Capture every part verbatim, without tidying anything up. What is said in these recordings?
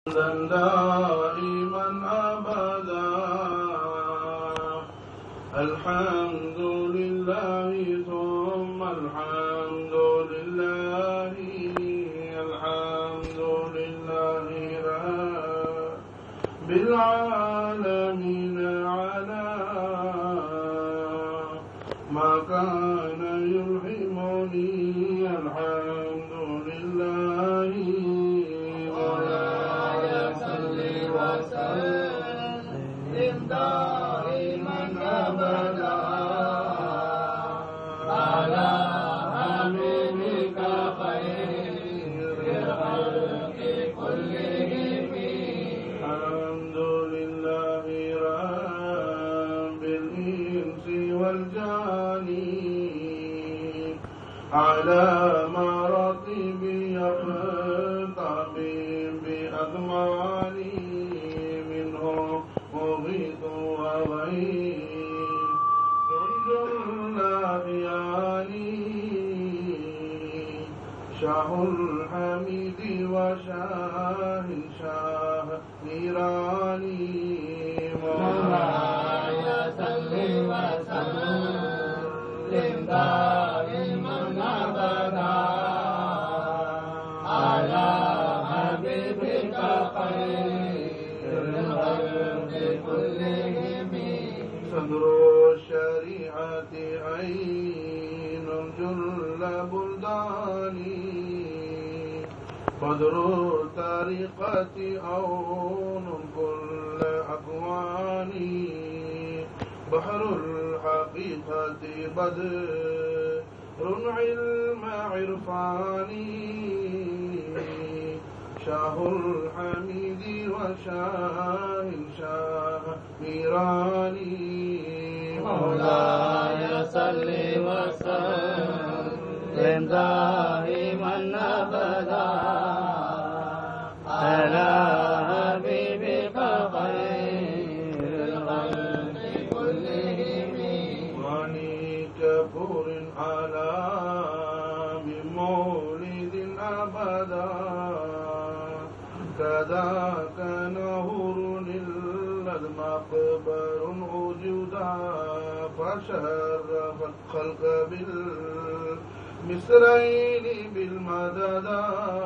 دائما أبدا الحمد لله ثم الحمد لله الحمد لله رب العالمين على ما كان يلهمني الحمد لله دائما أبدا على حبيبك خير الخلق كلهم الحمد لله رب الإنس والجان على مراتب يرتقي بأكمالي منه مغيث وغيث كل الأحيان شاه الحميد وشاه شاه نيراني مولاي صل وسلم دائما أبدا على حبيبك خير صدر الشريعة عين جل بلداني بدر الطريقة عون كل أكواني بحر الحقيقة بدر علم عرفاني شاه الحميد وشاه شاه نيراني مولاي صل وسلم دائما أبدا على حبيبك خير الخلق كلهم واني كفور على بمولد أبدا كذاك نهر مقبر وجودا فشرف الخلق بالمصرين بالمددا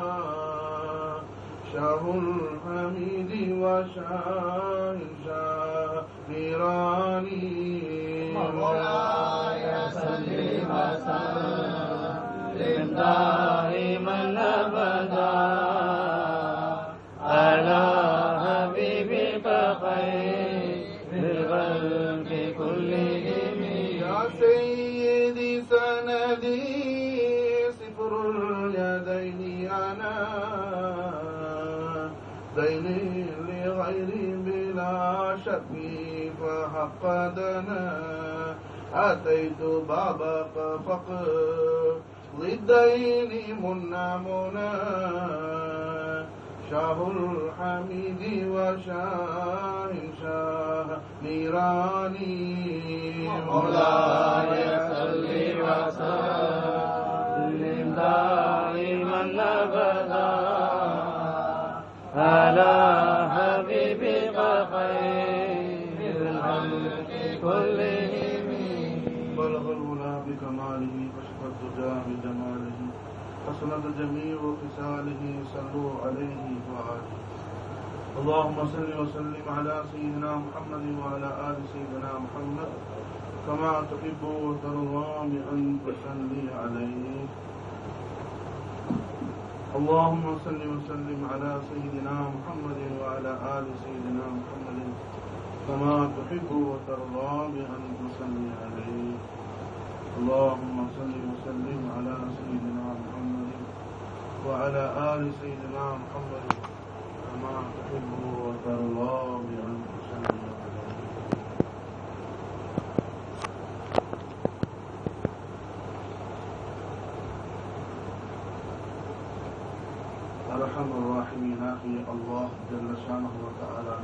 شاه الحميد وشاه شاه نيراني مولاي صل وسلم دائما أبدا على حبيبك خير الخلق كلهم يا سيدي سندي صفر اليدين أنا ديني لغيري بلا شك فحق دنا أتيت بابك فقد الدين منا منا شاه الحميد وشاه شاه نيراني مولاي صل وسلم دائما أبدا على حبيبك خير الخلق كلهم بلغ الغلا بكماله كشف الدجى بجماله حسنت جميع خصاله صلوا عليه وآله اللهم صل وسلم على سيدنا محمد وعلى آل سيدنا محمد كما تحب وترضى بأن تصلي عليه اللهم صل وسلم على سيدنا محمد وعلى آل سيدنا محمد كما تحب وترضى بأن تصلي عليه اللهم صل وسلم على سيدنا محمد وعلى آل سيدنا محمد كما تحب وترضى بأن تصلي عليه أرحم الراحمين أخي الله جل شانه وتعالى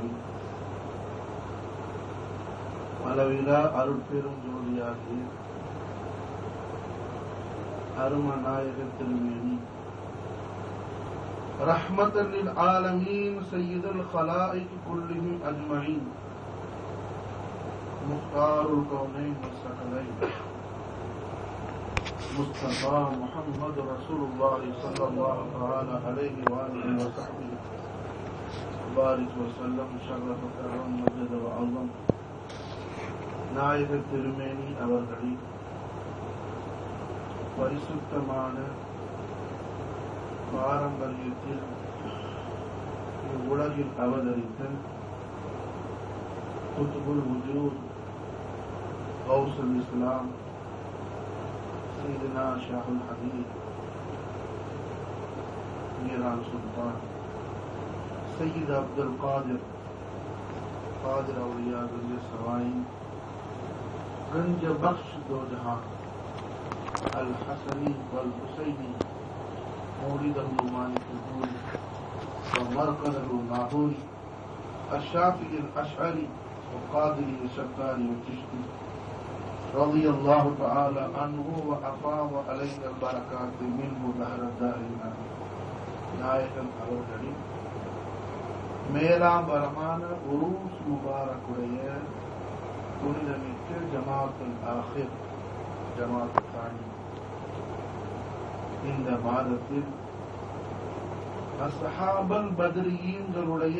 அளவிலா அருட்பெரும் ஜோதியாகிய அருமநாயக திருமேனி رحمة للعالمين سيد الخلائق كلهم أجمعين مختار الكونين والثقلين مصطفى محمد رسول الله صلى الله تعالى عليه وآله وصحبه بارك وسلم شرف كرم مجد وعظم நாயக திருமேனி அவர்களின் பரிசுத்தமான பாரம்பரியத்தில் உலகில் அவதரித்த குத்துபுல் வஜூத் கௌசுல் இஸ்லாம் சையதுனா ஷாஹுல் ஹபீப் மீரான் சுல்தான் சையத் அப்துல் காதிர் कादिर औलिया गंज सवाई गंज बख्श दो जहां अल हसनी वल हुसैनी मौलिदहु मालिक दूर व मरकदहु नाहूरी अशाफी अल अशअरी व कादिरी शक्कारी व चिश्ती रज़ी अल्लाह तआला अन्हु व अफाव अलैहि अल बरकात मिन्हु दहर दारिना नायकन அவர்களின் மேலாம்பரமான உரூஸ் முபாரக்குடைய புனிதமிக்க ஜமாத்துல் ஆஹிர் ஜமாத் தானி இந்த மாதத்தில் அஸ்ஹாபல் பத்ரியீன்களுடைய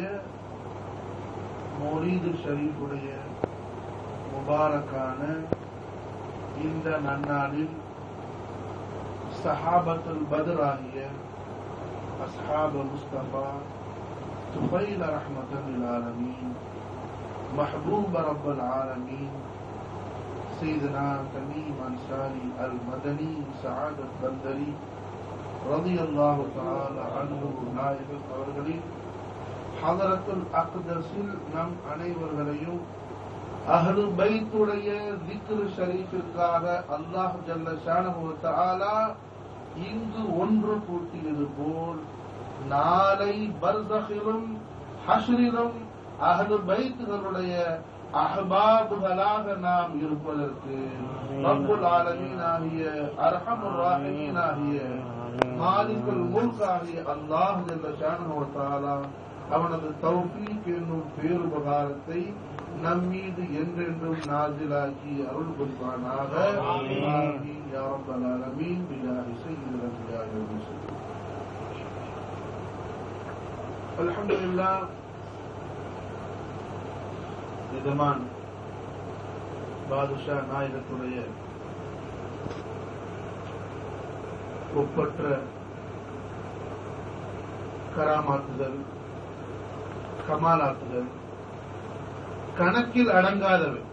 மௌலீது ஷரீஃபுடைய முபாரக்கான இந்த நன்னாளில் சஹாபத்துல் பத்ர் ஆகிய அஸ்ஹாப முஸ்தபா طفيل رحمة للعالمين محبوب رب العالمين سيدنا تميم أنصاري المدني سعادة بندري رضي الله تعالى عنه نائب அவர்களே ஹதரத்துல் அக்தஸில் நம் அனைவர்களையும் அஹ்லு பைத்துடைய திக்ர் ஷரீஃபிற்காக அல்லாஹ் ஜல்ல ஷானஹு வ தஆலா இங்கு ஒன்று கூட்டியது போல் நாளை பர்ஸகிலும் ஹஷ்ரிலும் அஹ்லு பைத்துகளுடைய அஹ்பாபுகளாக நாம் இருப்பதற்கு ரப்புல் ஆலமீன் ஆகிய அர்ஹமுர் ராஹீமீன் ஆகிய மாலிகுல் முல்க் ஆகிய அல்லாஹ் ஜல்ல ஷானஹு வ தஆலா அவனது தௌஃபீக் என்னும் பேருபகாரத்தை நம்மீது என்றென்றும் நாசிலாக்கி அருள் புரிவானாக. ஆமீன் யா ரப்பல் ஆலமீன் பிஜாஹி ஸய்யிதில் அன்பியா வல் முர்ஸலீன். அல்ஹம்துலில்லாஹ். எஜமான் பாதுஷா நாயகத்துடைய ஒப்பற்ற கராமாத்துதல் கமாலாத்துதல் கணக்கில் அடங்காதவை,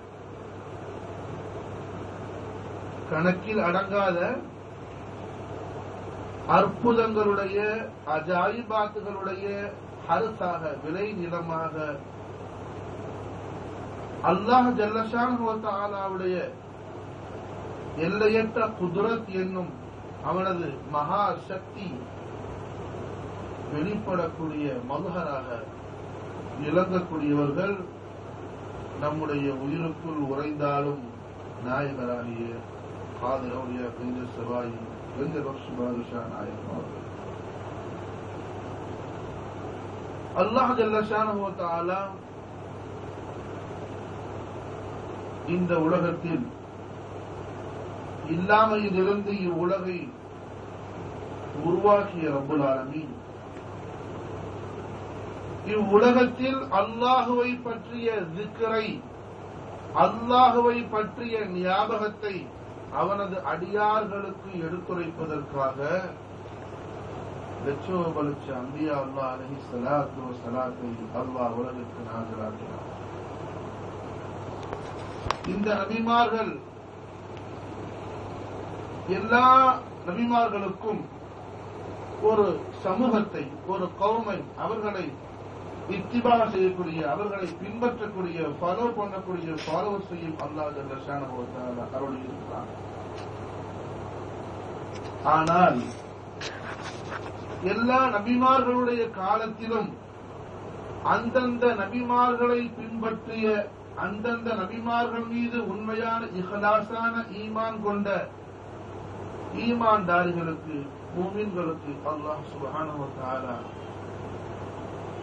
கணக்கில் அடங்காத அற்புதங்களுடைய அஜாயிபாத்துகளுடைய ஹர்ஸாக விளை நிலமாக அல்லாஹ் ஜல்லஷானஹு வ தஆலாவுடைய எல்லையற்ற குத்ரத் என்னும் அவனது மகா சக்தி வெளிப்படக்கூடிய மதுஹராக விளங்கக்கூடியவர்கள் நம்முடைய உயிருக்குள் உறைந்தாலும் நாயகராகிய காதிர் அவுலியா கஞ்ச சவாயி கஞ்ச பக்ஷ் பாதுஷா நாயகம் அவர்கள். அல்லாஹ் ஜல்லஷானஹு வ தஆலா இந்த உலகத்தில் இல்லாமையிலிருந்து இவ்வுலகை உருவாக்கிய ரப்புல் ஆலமீன் இவ்வுலகத்தில் அல்லாஹுவை பற்றிய திக்ரை, அல்லாஹுவை பற்றிய ஞாபகத்தை அவனது அடியார்களுக்கு எடுத்துரைப்பதற்காக லட்சோப லட்ச அம்பியா அல்லாஹ் அலைஹி ஸலாத்து வ ஸலாத்தை அல்லாஹ் உலகிற்கு நாசிலாக்கினார். இந்த நபிமார்கள் எல்லா நபிமார்களுக்கும் ஒரு சமூகத்தை, ஒரு கௌமை, அவர்களை இத்திபா செய்யக்கூடிய, அவர்களை பின்பற்றக்கூடிய, ஃபாலோ பண்ணக்கூடிய ஃபாலோவர் செய்யும் அல்லாஹ் ஜல்ல ஷானஹு வ தஆலா அருளி இருக்கிறார். ஆனால் எல்லா நபிமார்களுடைய காலத்திலும் அந்தந்த நபிமார்களை பின்பற்றிய, அந்தந்த நபிமார்கள் மீது உண்மையான இஹ்லாஸான ஈமான் கொண்ட ஈமான்தாரிகளுக்கு, மூமின்களுக்கு அல்லாஹ் சுப்ஹானஹு வ தஆலா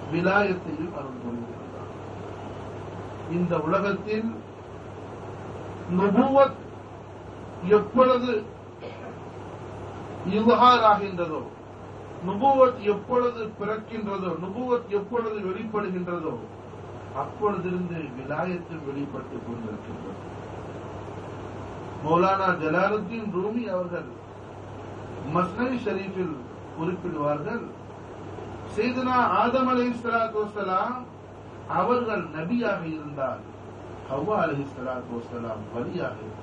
விலாயத்தையும் அருள் புரிந்திருந்தார். இந்த உலகத்தில் நுபுவத் எப்பொழுது இவ்ஹார் ஆகின்றதோ, நுபுவத் எப்பொழுது பிறக்கின்றதோ, நுபுவத் எப்பொழுது வெளிப்படுகின்றதோ, அப்பொழுதிருந்து விலாயத்தில் வெளிப்பட்டுக் கொண்டிருக்கின்றது. மௌலானா ஜலாலுத்தீன் ரூமி அவர்கள் மஸ்னவி ஷரீஃபில் குறிப்பிடுவார்கள், சையதுனா ஆதம் அலைஹிஸ்ஸலாத்து வஸ்ஸலாம் அவர்கள் நபியாக இருந்தால் ஹவ்வா அலைஹிஸ்ஸலாத்து வஸ்ஸலாம் வலியாக இருந்தார்.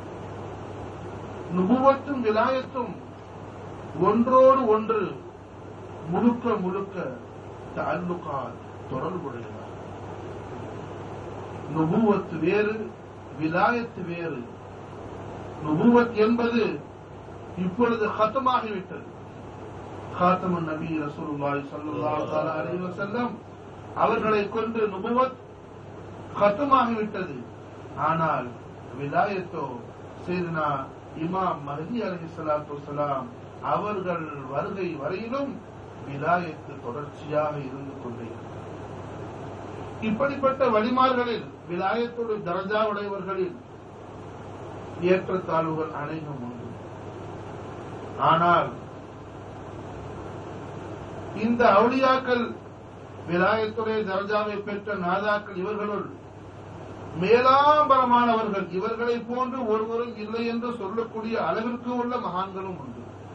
நுபுவத்தும் விலாயத்தும் ஒன்றோடு ஒன்று முழுக்க முழுக்க தஅல்லுகாத் தொடர்புடையது. நுபுவத் வேறு, விலாயத் வேறு. நுபுவத் என்பது இப்பொழுது ஹத்தமாகிவிட்டது. காத்தமன் நபி ரசூலுல்லாஹி ஸல்லல்லாஹு அலைஹி வஸல்லம் அவர்களை கொண்டு நுபுவத் ஹத்தமாகிவிட்டது. ஆனால் விலாயத்தோ சையதுனா இமாம் மஹ்தி அலைஹிஸ்ஸலாத்து வஸ்ஸலாம் அவர்கள் வருகை வரையிலும் விலாயத்து தொடர்ச்சியாக இருந்து கொண்டே. இப்படிப்பட்ட வழிமார்களில் விலாயத்தோடு தரஜா உடையவர்களில் ஏற்றத்தாழ்வுகள் அனைத்தும் உண்டு. ஆனால் இந்த அவுலியாக்கள் விலாயத்துடைய தரஜாவை பெற்ற நாதாக்கள் இவர்களுள் மேலாம்பரமானவர்கள், இவர்களை போன்று ஒருவரும் இல்லை என்று சொல்லக்கூடிய அளவிற்கு உள்ள மகான்களும் உண்டு.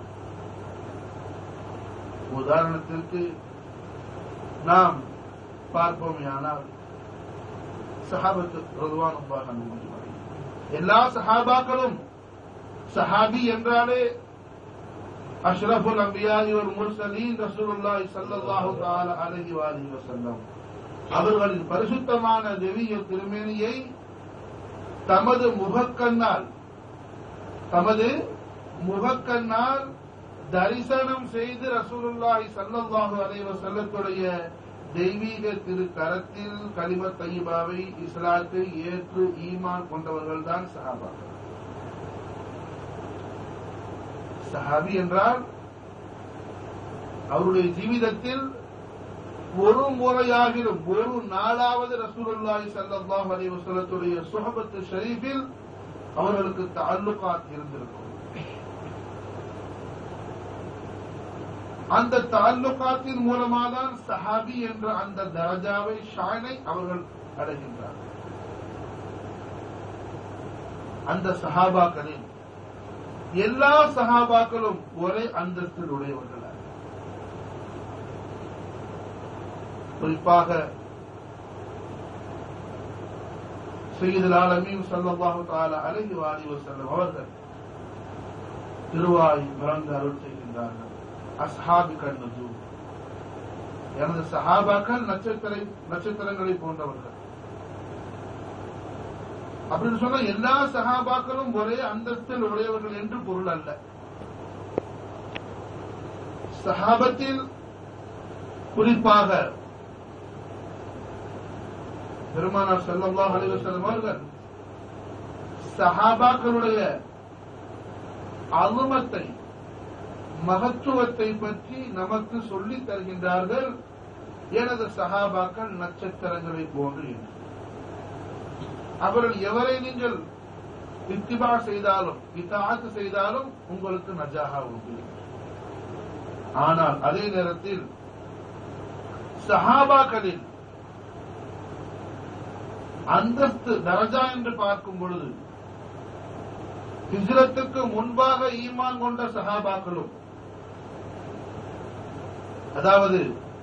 உதாரணத்திற்கு நாம் பார்ப்போமேயானால் சஹாபத்து ரதுவானுல்லாஹி அன்ஹும், எல்லா சஹாபாக்களும் சஹாபி என்றாலே அஷ்ரஃபுல் அன்பியா வல் முர்சலீன் ரசூலுல்லாஹி ஸல்லல்லாஹு தஆலா அலைஹி வஆலிஹி வஸல்லம் அவர்களின் பரிசுத்தமான தெய்வீக திருமேனியை தமது முகக்கண்ணால் தமது முகக்கண்ணால் தரிசனம் செய்து ரசூலுல்லாஹி ஸல்லல்லாஹு அலைஹி வஸல்லத்துடைய தெய்வீக திரு கரத்தில் கலிமத் தய்யிபாவை இஸ்லாத்தை ஏற்று ஈமான் கொண்டவர்கள் தான் சஹாபாக்கள். சஹாபி என்றால் அவருடைய ஜீவிதத்தில் ஒரு முறையாகிலும் ஒரு நாளாவது ரசூலுல்லாஹி ஸல்லல்லாஹு அலைஹி வஸல்லத்துடைய சுஹபத்து ஷரீஃபில் அவர்களுக்கு தஅல்லுகாத் இருந்திருக்கும். அந்த தஅல்லுகாத்தின் மூலமாக தான் சஹாபி என்ற அந்த தரஜாவை ஷானை அவர்கள் அடைகின்றார்கள். அந்த சஹாபாக்களில் எல்லா சஹாபாக்களும் ஒரே அந்தஸ்தில் உடையவர்கள். குறிப்பாக சய்யிதுல் ஆலமீன் ஸல்லல்லாஹு தஆலா அலைஹி வஆலிஹி வஸல்லம் அவர்கள் திருவாய் மறந்து அருள் செய்கின்றார்கள், அஸ்ஹாபி கன்னுஜூம், எனது சஹாபாக்கள் நட்சத்திர நட்சத்திரங்களை போன்றவர்கள். அப்படின்னு சொன்னா எல்லா சஹாபாக்களும் ஒரே அந்தஸ்தில் உடையவர்கள் என்று பொருள் அல்ல. சஹாபத்தில் குறிப்பாக பெருமானார் ஸல்லல்லாஹு அலைஹி வஸல்லம் அவர்கள் சஹாபாக்களுடைய அலுமத்தை, மகத்துவத்தை பற்றி நமக்கு சொல்லித் தருகின்றார்கள். எனது சஹாபாக்கள் நட்சத்திரங்களை போன்று என்று. அவர்கள் எவரை நீங்கள் இத்திபா செய்தாலும் இத்தாஅத் செய்தாலும் உங்களுக்கு நஜாஹா உண்டு. ஆனால் அதே நேரத்தில் சஹாபாக்களில் அந்தஸ்து தரஜா என்று பார்க்கும் பொழுது ஹிஜ்ரத்துக்கு முன்பாக ஈமான் கொண்ட சஹாபாக்களும், அதாவது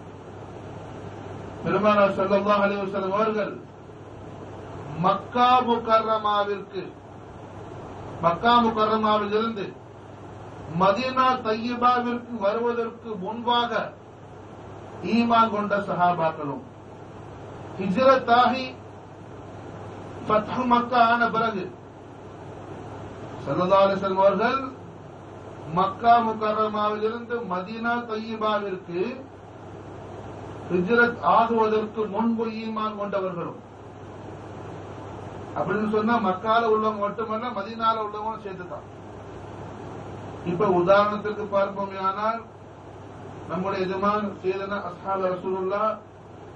பெருமானார் ஸல்லல்லாஹு அலைஹி வஸல்லம் அவர்கள் மக்கா முகர்ரமாவிற்கு மக்கா முகர்ரமாவில் இருந்து மதீனா தய்யிபாவிற்கு வருவதற்கு முன்பாக ஈமான் கொண்ட சஹாபாக்களும், ஹிஜ்ரத் ஆகி ஃபத்ஹ் மக்கா ஆன பிறகு ஸல்லல்லாஹு அலைஹி வஸல்லம் அவர்கள் மக்கா முகர்ரமாவில் இருந்து மதீனா தய்யிபாவிற்கு ஹிஜ்ரத் ஆகுவதற்கு முன்பு ஈமான் கொண்டவர்களும். அப்படின்னு சொன்னா மக்கால உள்ளவங்க மட்டுமல்ல, மதீனால உள்ளவங்க சேர்த்துதான். இப்ப உதாரணத்துக்கு பார்ப்போமே, ஆனால் நம்முடைய எஜமான் சையதுனா அஸ்ஹாபு ரசூலுல்லாஹ்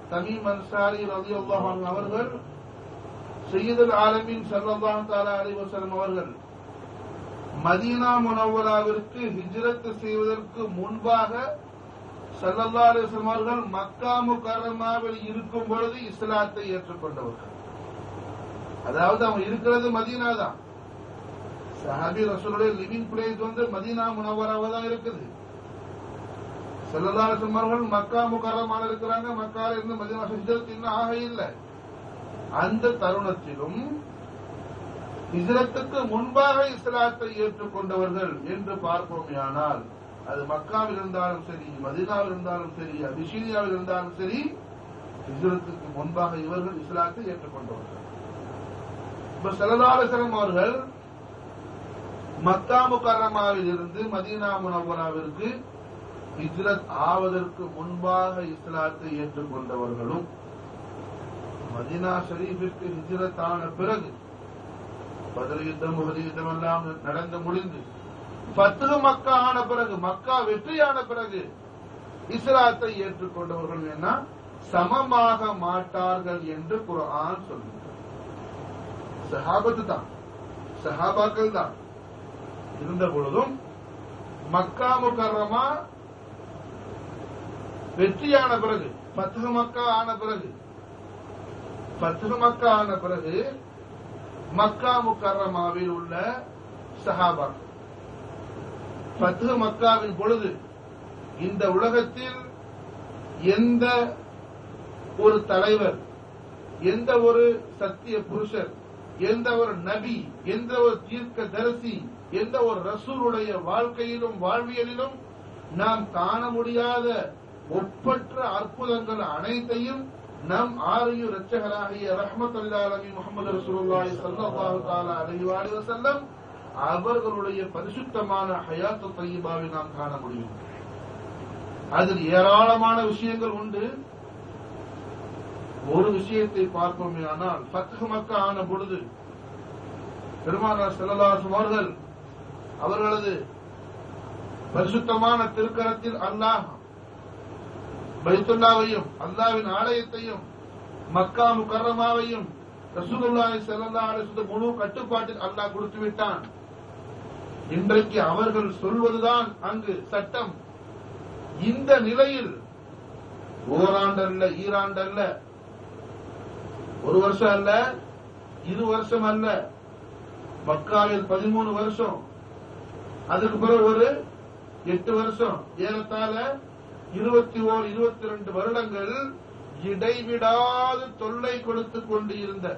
தமீம் அன்சாரி ரலியல்லாஹு அன்ஹு அவர்கள் சய்யிதுல் ஆலமீன் ஸல்லல்லாஹு தஆலா அலைஹி வஸல்லம் அவர்கள் மதீனா முனவ்வராவிற்கு ஹிஜ்ரத் செய்வதற்கு முன்பாக ஸல்லல்லாஹு அலைஹி வஸல்லம் அவர்கள் மக்கா முக்கர்ரமாவில் இருக்கும் பொழுது இஸ்லாத்தை ஏற்றுக்கொண்டவர்கள். அதாவது அவங்க இருக்கிறது மதீனா தான். சஹாபி ரசூலுடைய லிவிங் பிளேஸ் வந்து மதீனா முனவ்வராவா தான் இருக்குது. ஸல்லல்லாஹு அலைஹி வஸல்லம் அவர்கள் மக்கா முக்கர்ரமால இருக்கிறாங்க. மக்கால இருந்து மதீனா ஹிஜ்ரத் இன்னும் ஆக இல்லை. அந்த தருணத்திலும் ஹிஜ்ரத்துக்கு முன்பாக இஸ்லாத்தை ஏற்றுக்கொண்டவர்கள் என்று பார்ப்போமேயானால் அது மக்காவில் இருந்தாலும் சரி, மதீனாவில் இருந்தாலும் சரி, அபிஷீனியாவில் இருந்தாலும் சரி, ஹிஜ்ரத்துக்கு முன்பாக இவர்கள் இஸ்லாத்தை ஏற்றுக்கொண்டவர்கள். இப்ப ஸல்லல்லாஹு அலைஹி வஸல்லம் அவர்கள் மக்கா முக்கர்ரமாவில் இருந்து மதீனா முனவ்வராவிற்கு ஹிஜ்ரத் ஆவதற்கு முன்பாக இஸ்லாத்தை ஏற்றுக்கொண்டவர்களும் மதீனா ஷரீஃபிற்கு ஹிஜ்ரத் ஆன பிறகு பத்ர் யுத்தம், உஹது யுத்தம் எல்லாம் நடந்து முடிந்து ஃபத்ஹ் மக்கா ஆன பிறகு, மக்கா வெற்றியான பிறகு இஸ்லாத்தை ஏற்றுக்கொண்டவர்கள் என்ன சமமாக மாட்டார்கள் என்று குர்ஆன் சொல்லுகிறது. சஹாபத்து தான், சஹாபாக்கள் தான் இருந்த பொழுதும் மக்கா முக்கர்ரமா வெற்றியான பிறகு, ஃபத்ஹ் மக்கா ஆன பிறகு, ஃபத்ஹ் மக்கா ஆன பிறகு மக்கா முக்கர்ரமாவில் உள்ள சஹாபாக்கள் ஃபத்ஹ் மக்காவின் பொழுது இந்த உலகத்தில் எந்த ஒரு தலைவர், எந்த ஒரு சத்திய புருஷர், எந்த ஒரு நபி, எந்த ஒரு தீர்க்க தரிசி, எந்த ஒரு ரசூலுடைய வாழ்க்கையிலும் வாழ்வியலிலும் நாம் காண முடியாத ஒப்பற்ற அற்புதங்கள் அனைத்தையும் நம் ஆரிய இரட்சகராகிய ரஹ்மத்துல் ஆலமீன் முஹம்மது ரசூலுல்லாஹி ஸல்லல்லாஹு தஆலா அலைஹி வஸல்லம் அவர்களுடைய பரிசுத்தமான ஹயாத்து தய்யிபாவை நாம் காண முடியும். அதில் ஏராளமான விஷயங்கள் உண்டு. ஒரு விஷயத்தை பார்ப்போமேயானால் ஃபத்ஹ் மக்கா ஆன பொழுது பெருமானார் ஸல்லல்லாஹு அலைஹி வஸல்லம் அவர்கள் அவர்களது பரிசுத்தமான திருக்கரத்தில் அல்லாஹ் பைத்துல்லாவையும் அல்லாஹ்வின் ஆலயத்தையும் மக்கா முக்கர்ரமாவையும் ரசூலுல்லாஹி ஸல்லல்லாஹு அலைஹி வஸல்லம் முழு கட்டுப்பாட்டில் அல்லாஹ் கொடுத்து விட்டான். இன்றைக்கு அவர்கள் சொல்வதுதான் அங்கு சட்டம். இந்த நிலையில் ஓராண்டு அல்ல, ஈராண்டு அல்ல, ஒரு வருஷம் அல்ல, இரு வருஷம் அல்ல, மக்காவில் பதிமூணு வருஷம், அதுக்கு பிறகு ஒரு எட்டு வருஷம், ஏறத்தாழ இருபத்தி ஓர் இருபத்தி ரெண்டு வருடங்கள் இடைவிடாது தொல்லை கொடுத்துக் கொண்டு இருந்த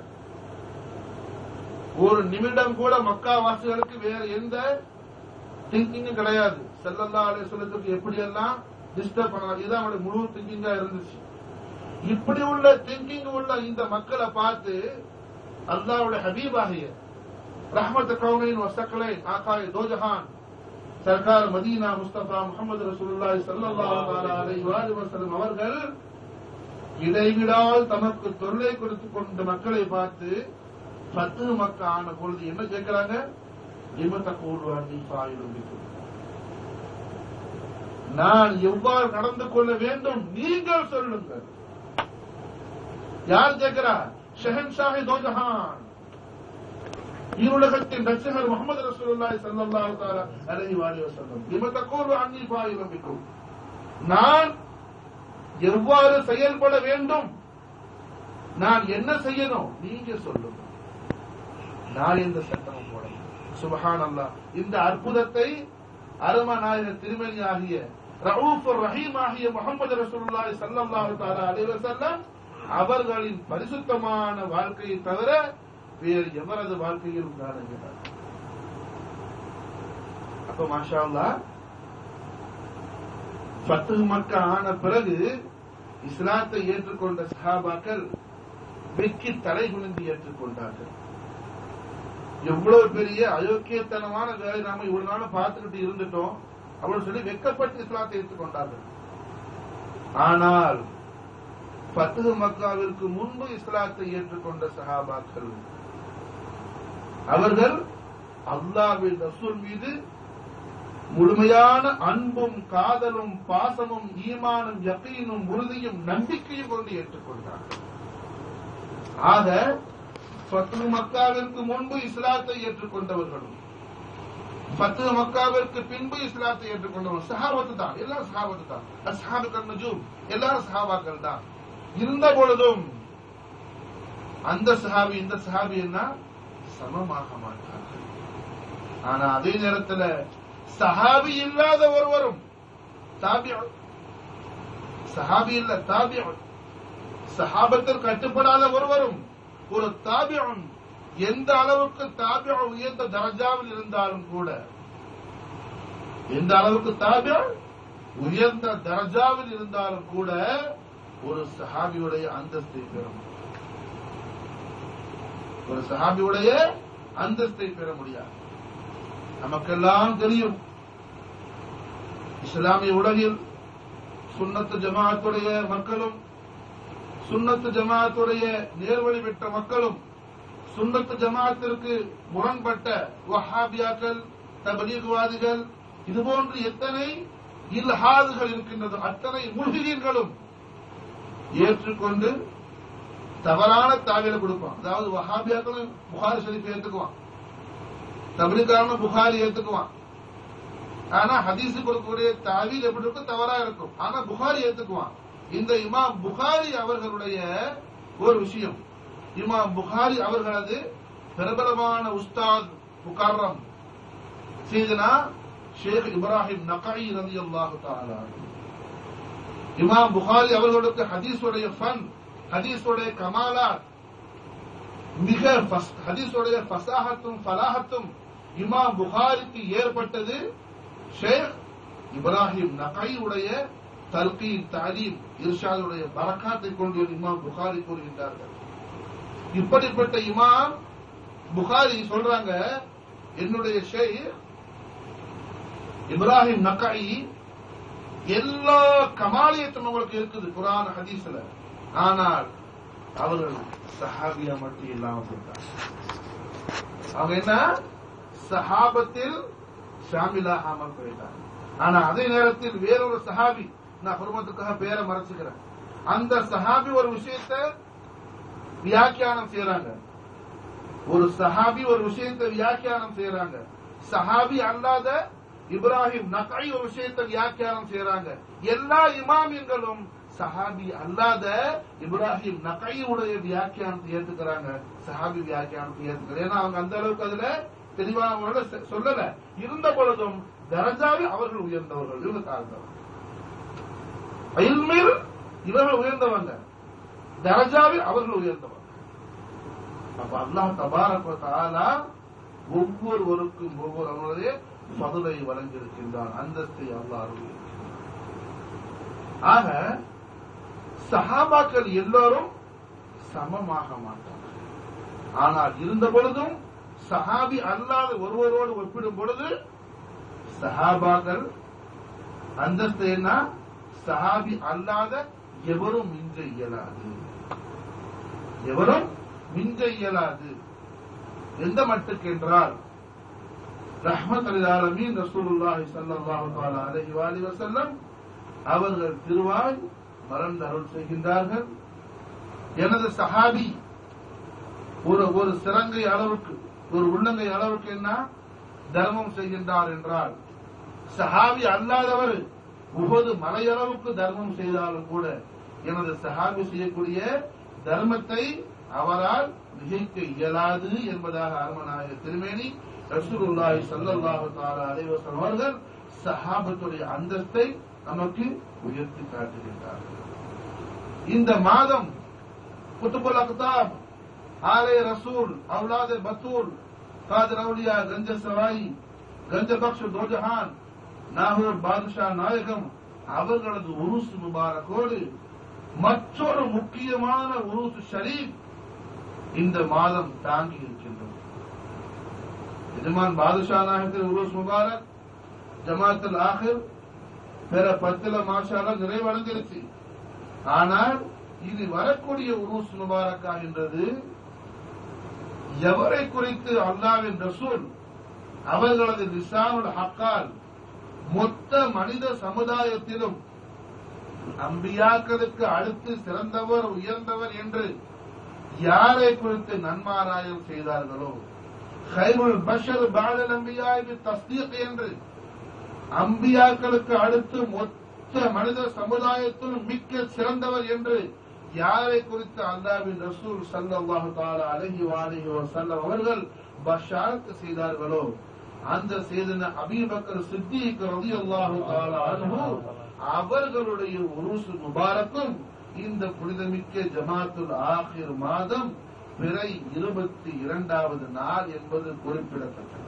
ஒரு நிமிடம் கூட மக்கா வாசிகளுக்கு வேற எந்த திங்கிங்கும் கிடையாது. ஸல்லல்லாஹு அலைஹி வஸல்லம் எப்படியெல்லாம் டிஸ்டர்ப் பண்ணலாம், இதுதான் அவங்களுடைய முழு திங்கிங்கா இருந்துச்சு. இப்படி உள்ள திங்கிங் உள்ள இந்த மக்களை பார்த்து அல்லாஹ்வுடைய ஹபீபாகிய ரஹ்மத் கௌனைன் வ ஸக்லைன் ஆகாய தோஜஹான் சர்க்கார் மதீனா முஸ்தபா முஹம்மது ரசூலுல்லாஹி ஸல்லல்லாஹு அலைஹி வஸல்லம் அவர்கள் இடைவிடால் தமக்கு தொல்லை கொடுத்துக் கொண்ட மக்களை பார்த்து ஃபத்ஹ் மக்கா ஆன பொழுது என்ன கேட்கிறாங்க? நான் எவ்வாறு நடந்து கொள்ள வேண்டும் நீங்கள் சொல்லுங்கள். யார் கேட்கிறா? ஷஹன்ஷாஹி தோஜஹான், ஈருலகத்தின் ரட்சகர் முஹம்மது ரசூலுல்லாஹி ஸல்லல்லாஹு தஆலா அலைஹி வஸல்லம். லிம தகூலு அன்னி ஃபாயிலும் பிக்கும், நான் எவ்வாறு செயல்பட வேண்டும், நான் என்ன செய்யணும் நீங்க சொல்லுங்க, நான் இந்த சட்டமும் போடணும். சுப்ஹானல்லாஹ். இந்த அற்புதத்தை அருமநாயக திருமணி ஆகிய ரவுஃபுர் ரஹீம் ஆகிய முஹம்மது ரசூலுல்லாஹி ஸல்லல்லாஹு தஆலா அலைஹி வஸல்லம் அவர்களின் பரிசுத்தமான வாழ்க்கையை தவிர வேறு எவரது வாழ்க்கையிலும் காணுகிறார். அப்ப மாஷா அல்லாஹ் ஃபத்ஹ் மக்கா ஆன பிறகு இஸ்லாத்தை ஏற்றுக்கொண்ட சஹாபாக்கள் வெக்கி தலை குனிந்து ஏற்றுக்கொண்டார்கள். எவ்வளவு பெரிய அயோக்கியத்தனமான வேலை நாம இவ்வளவு நாளும் பார்த்துக்கிட்டு இருந்துட்டோம் அப்படின்னு சொல்லி வெக்கப்பட்டு இஸ்லாத்தை ஏற்றுக்கொண்டார்கள். ஆனால் ஃபத்ஹ் மக்காவிற்கு முன்பு இஸ்லாத்தை ஏற்றுக்கொண்ட சஹாபாக்கள் அவர்கள் அல்லாஹ்வின் ரசூல் மீது முழுமையான அன்பும் காதலும் பாசமும் ஈமானும் யகீனும் உறுதியும் நம்பிக்கையும் கொண்டு ஏற்றுக்கொண்டார்கள். ஆக ஃபத்ஹு மக்காவிற்கு முன்பு இஸ்லாத்தை ஏற்றுக்கொண்டவர்களும் ஃபத்ஹு மக்காவிற்கு பின்பு இஸ்லாத்தை ஏற்றுக்கொண்டவர்கள் சஹாபத்து தான், எல்லாரும் சஹாபத்து தான். அஸ்ஹாபுன் நஜூம் எல்லாரும் சஹாபாக்கள் தான். இருந்த பொழுதும் அந்த சஹாபி இந்த சஹாபி என்ன சமமாக மாட்டார்கள். ஆனா அதே நேரத்தில் சஹாபி இல்லாத ஒருவரும் தாபிஉ, சஹாபி இல்ல தாபிஉ, சஹாபத்தில் கட்டுப்படாத ஒருவரும் ஒரு தாபிஉன் எந்த அளவுக்கு தாபிஉ உயர்ந்த தரஜாவில் இருந்தாலும் கூட, எந்த அளவுக்கு தாபிஉ உயர்ந்த தரஜாவில் இருந்தாலும் கூட ஒரு சஹாபியுடைய அந்தஸ்தை பெறும், ஒரு சஹாபியுடைய அந்தஸ்தை பெற முடியாது. நமக்கெல்லாம் தெரியும், இஸ்லாமிய உலகில் சுன்னத்து ஜமாஅத்துடைய மக்களும் சுன்னத்து ஜமாஅத்துடைய நேர்வழி பெற்ற மக்களும் சுன்னத்து ஜமாஅத்திற்கு முரண்பட்ட வஹாபியாக்கள், தப்லீக்வாதிகள், இதுபோன்று எத்தனை இல்ஹாதுகள் இருக்கின்றது, அத்தனை முல்ஹிதீன்களும் ஏற்றுக்கொண்டு தவறான தாவீலை கொடுப்பான். அதாவது வஹாபியாக்களும் புகாரி ஷரீஃப் ஏற்றுக்குவான், தப்லீக்காரனும் புகாரி ஏத்துக்குவான். ஆனா ஹதீஸ் கொடுக்கக்கூடிய தாவீல் எப்படி இருக்கும், தவறா இருக்கும். ஆனா புகாரி ஏத்துக்குவான். இந்த இமாம் புகாரி அவர்களுடைய ஒரு விஷயம், இமாம் புகாரி அவர்களது பிரபலமான உஸ்தாத் முகர்ரம் சையதுனா ஷேக் இப்ராஹிம் நகஇ ரலியல்லாஹு தஆலா, இமாம் புகாரி அவர்களுக்கு ஹதீஸுடைய ஃபன், ஹதீஸுடைய கமாலாத், மிக ஹதீஸுடைய ஃபஸாஹத்தும் ஃபலாஹத்தும் இமாம் புகாரிக்கு ஏற்பட்டது ஷேக் இப்ராஹிம் நகஇ உடைய தல்கீன், தஅலீம், இர்ஷாதுடைய பரக்காத்தை கொண்டு இமாம் புகாரி கூறுகின்றார்கள். இப்படிப்பட்ட இமாம் புகாரி சொல்றாங்க, என்னுடைய ஷேக் இப்ராஹிம் நகஇ எல்லா கமாலியத்தும் உங்களுக்கு இருக்குது குர்ஆன் ஹதீஸ்ல, ஆனால் அவர்கள் சஹாபியா மட்டும் இல்லாம போட்டாங்க. அவங்க என்ன சஹாபத்தில் ஷாமிலாகாமல் போயிட்டாங்க. ஆனா அதே நேரத்தில் வேறொரு சஹாபி, நான் ஹுர்மத்துக்காக பேரை மறைச்சுக்கிறேன், அந்த சஹாபி ஒரு விஷயத்தை வியாக்கியானம் செய்யறாங்க, ஒரு சஹாபி ஒரு விஷயத்தை வியாக்கியானம் செய்யறாங்க, சஹாபி அல்லாத இப்ராஹிம் நகஇ ஒரு விஷயத்தை வியாக்கியானம் செய்யறாங்க. எல்லா இமாமியங்களும் சஹாபி அல்லாத இப்ராஹிம் நகஇ உடைய வியாக்கியானத்தை ஏத்துக்கிறாங்க, சஹாபி வியாக்கியானத்தை ஏத்துக்கிறாங்க. ஏன்னா அவங்க அந்த அளவுக்கு அதுல தெளிவான சொல்லல. இருந்த பொழுதும் தரஜாவில் அவர்கள் உயர்ந்தவர்கள், இவங்க தாழ்ந்தவர்கள். இல்மில் இவர்கள் உயர்ந்தவங்க, தரஜாவில் அவர்கள் உயர்ந்தவங்க. அப்ப அல்லாஹ் தபாரக வ தஆலா ஒவ்வொருவருக்கும் ஒவ்வொரு அவருடைய ஃபதுலை வழங்கியிருக்கின்றான், அந்தஸ்தை அல்லாஹ் அருளியிருக்கின்றான். ஆக சஹாபாக்கள் எல்லோரும் சமமாக மாட்டார்கள். ஆனால் இருந்த பொழுதும் சஹாபி அல்லாத ஒருவரோடு ஒப்பிடும் பொழுது சஹாபாக்கள் அந்தஸ்து என்ன, சஹாபி அல்லாத எவரும் மிஞ்ச இயலாது, எவரும் மிஞ்ச இயலாது. எந்த மட்டுக்கு என்றால் ரஹ்மத்துல் ஆலமீன் ரசூலுல்லாஹி ஸல்லல்லாஹு அலைஹி வஆலிஹி வஸல்லம் அவர்கள் திருவாய் மறந்து அருள் செய்கின்றார்கள். எனது சஹாபி ஒரு ஒரு சிறங்கை அளவுக்கு, ஒரு உள்ளங்கை அளவுக்கு என்ன தர்மம் செய்கின்றார் என்றால், சஹாபி அல்லாதவர் உஹது மலையளவுக்கு தர்மம் செய்தாலும் கூட எனது சஹாபி செய்யக்கூடிய தர்மத்தை அவரால் மிகைக்க இயலாது என்பதாக அருமநாயக திருமேனி ரசூலுல்லாஹி ஸல்லல்லாஹு தஆலா அலைஹி வஸல்லம் அவர்கள் சஹாபத்துடைய அந்தஸ்தை நமக்கு உயர்த்தி காட்டுகின்றார்கள். இந்த மாதம் குத்துபுல் அக்தாப், ஆலே ரசூல், அவுலாதே பத்தூல், காதர் அவுலியா, கஞ்ச சவாய், கஞ்ச பக்ஷ தோஜஹான், நாகூர் பாதுஷா நாயகம் அவர்களது உருஸ் முபாரக்கோடு மற்றொரு முக்கியமான உருஸ் ஷரீப் இந்த மாதம் தாங்கி இருக்கின்றது. எஜமான் பாதுஷா நாயகத்தின் உருஸ் முபாரக் ஜமாத்துல் ஆஹிர் பிற பத்துல மாஷாலா நிறைவடைஞ்சிருச்சு. ஆனால் இது வரக்கூடிய உருஸ் முபாரக் ஆகின்றது எவரை குறித்து அல்லாஹ்வின் ரசூல் அவர்களது லிசானுல் ஹக்கால் மொத்த மனித சமுதாயத்திலும் அம்பியாக்களுக்கு அடுத்து சிறந்தவர் உயர்ந்தவர் என்று யாரை குறித்து நன்மாராயம் செய்தார்களோ, கைருல் பஷர் பாடல் அம்பியாய் தஸ்தீக் என்று அம்பியாக்களுக்கு அடுத்து மொத்த மனித சமுதாயத்திலும் மிக்க சிறந்தவர் என்று யாரை குறித்து அல்லாஹ்வின் ரசூல் ஸல்லல்லாஹு தஆலா அலைஹி வஸல்லம் வஸல்லம் அவர்கள் பஷாரத் செய்தார்களோ, அந்த செய்தன அபூபக்கர் சித்திக் ரலியல்லாஹு தஆலா அன்ஹு அவர்களுடைய உருஸ் முபாரக்கும் இந்த புனிதமிக்க ஜமாத்துல் ஆகிர் மாதம் பிறை இருபத்தி இரண்டாவது நாள் என்பது குறிப்பிடத்தக்கது.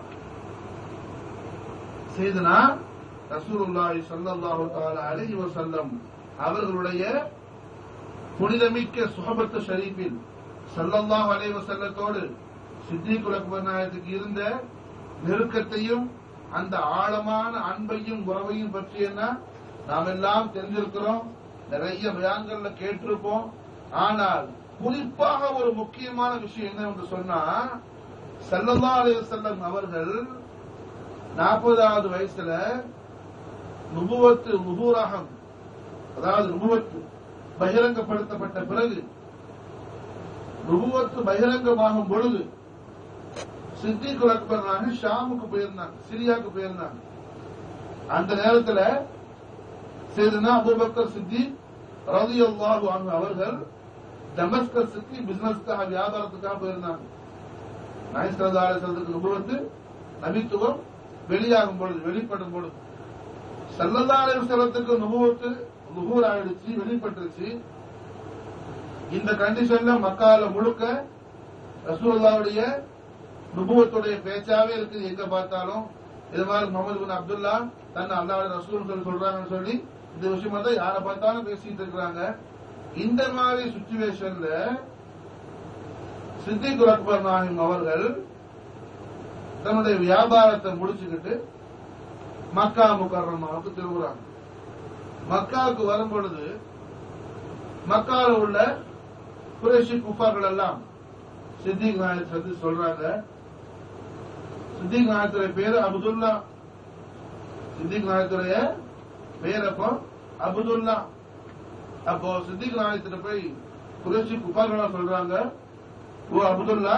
செய்தனா ரசூலுல்லாஹி ஸல்லல்லாஹு தஆலா அலைஹி வஸல்லம் அவர்களுடைய புனிதமிக்க சுஹபத்து ஷரீஃபில் ஸல்லல்லாஹு அலைஹி வஸல்லத்தோடு சித்திகுல் அக்பர் நாயகத்துக்கு இருந்த நெருக்கத்தையும் அந்த ஆழமான அன்பையும் உறவையும் பற்றி என்ன நாம் எல்லாம் தெரிஞ்சிருக்கிறோம், நிறைய பயான்கள்ல கேட்டிருப்போம். ஆனால் குறிப்பாக ஒரு முக்கியமான விஷயம் என்ன என்று சொன்னா, ஸல்லல்லாஹு அலைஹி வஸல்லம் அவர்கள் நாற்பதாவது வயசுல நுபுவத்து முஹூரகம், அதாவது நுபுவத்து பகிரங்கப்படுத்தப்பட்ட பிறகு, நுபுவத்து பகிரங்கமாகும் பொழுது சித்திகுல் அக்பர் நாயகம் ஷாமுக்கு போயிருந்தாங்க, சிரியாவுக்கு போயிருந்தாங்க. அந்த நேரத்தில் சையதுனா அபூபக்கர் சித்திக் ரலியல்லாஹு அன்ஹு அவர்கள் டமஸ்கஸுக்கு பிசினஸ்க்காக வியாபாரத்துக்காக போயிருந்தாங்க. நாயகம் ஸல்லல்லாஹு அலைஹி வஸல்லத்துக்கு நுபுவத்து நபித்துவம் வெளியாகும் பொழுது, வெளிப்படும் பொழுது ஸல்லல்லாஹு அலைஹி வஸல்லத்துக்கு நுபுவத்து லுஹூர் ஆயிடுச்சு, வெளிப்பட்டுருச்சு. இந்த கண்டிஷன்ல மக்கால முழுக்க ரசூலுல்லாஹ்வுடைய நுபுவத்துடைய பேச்சாவே இருக்குது. எங்க பார்த்தாலும் இது மாதிரி முகமது பின் அப்துல்லா தன்னை அல்லாஹ்வுடைய ரசூல் சொல்றாங்கன்னு சொல்லி இந்த விஷயமா தான் யாரை பார்த்தாலும் பேசிட்டு இருக்கிறாங்க. இந்த மாதிரி சிச்சுவேஷன்ல சித்திகுல் அக்பர் நாயகம் அவர்கள் தன்னுடைய வியாபாரத்தை முடிச்சுக்கிட்டு மக்கா முக்கர்ரமாவுக்கு திரும்புறாங்க. மக்காவுக்கு வரும் பொழுது மக்கால உள்ள குறைஷி குஃபார்கள் எல்லாம் சித்திக் நாயகத்தை சொல்றாங்க. சித்திக் நாயகத்துடைய பேரு அப்துல்லா, சித்திக் நாயகத்துடைய பேர் அப்போ அப்துல்லா. அப்போ சித்திக் நாயகத்துல போய் குறைஷி குஃபார்கள் சொல்றாங்க, ஓ அப்துல்லா,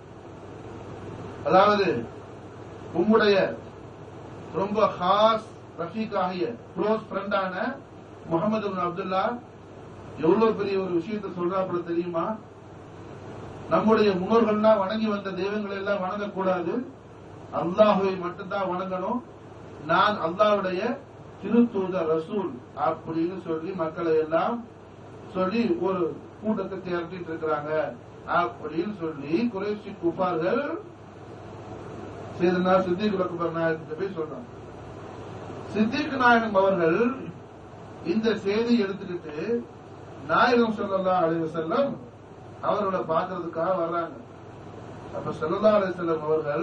அதாவது உம்முடைய ரொம்ப ஹாஸ் ரஃபீக்காகிய க்ளோஸ் ஃப்ரெண்டான முகமது பின் அப்துல்லா எவ்வளவு பெரிய ஒரு விஷயத்தை சொல்றாப்புல தெரியுமா? நம்முடைய முன்னோர்கள்லாம் வணங்கி வந்த தெய்வங்களை எல்லாம் வணங்கக்கூடாது, அல்லாஹுவை மட்டும்தான் வணங்கணும், நான் அல்லாஹ்வுடைய திருத்தூதர் ரசூல் அப்படின்னு சொல்லி மக்களை எல்லாம் சொல்லி ஒரு கூட்டத்தை திரட்டிட்டு இருக்கிறாங்க அப்படின்னு சொல்லி குறைஷி குஃபார்கள் சையதுனா சித்திகுல் அக்பர் நாயகத்தை போய் சொல்றாங்க. சித்திக் நாயகம் அவர்கள் இந்த செய்தி எடுத்துக்கிட்டு நாயகம் ஸல்லல்லாஹு அலைஹி வஸல்லம் அவர்களை பார்க்கறதுக்காக வர்றாங்க. அப்ப ஸல்லல்லாஹு அலைஹி வஸல்லம் அவர்கள்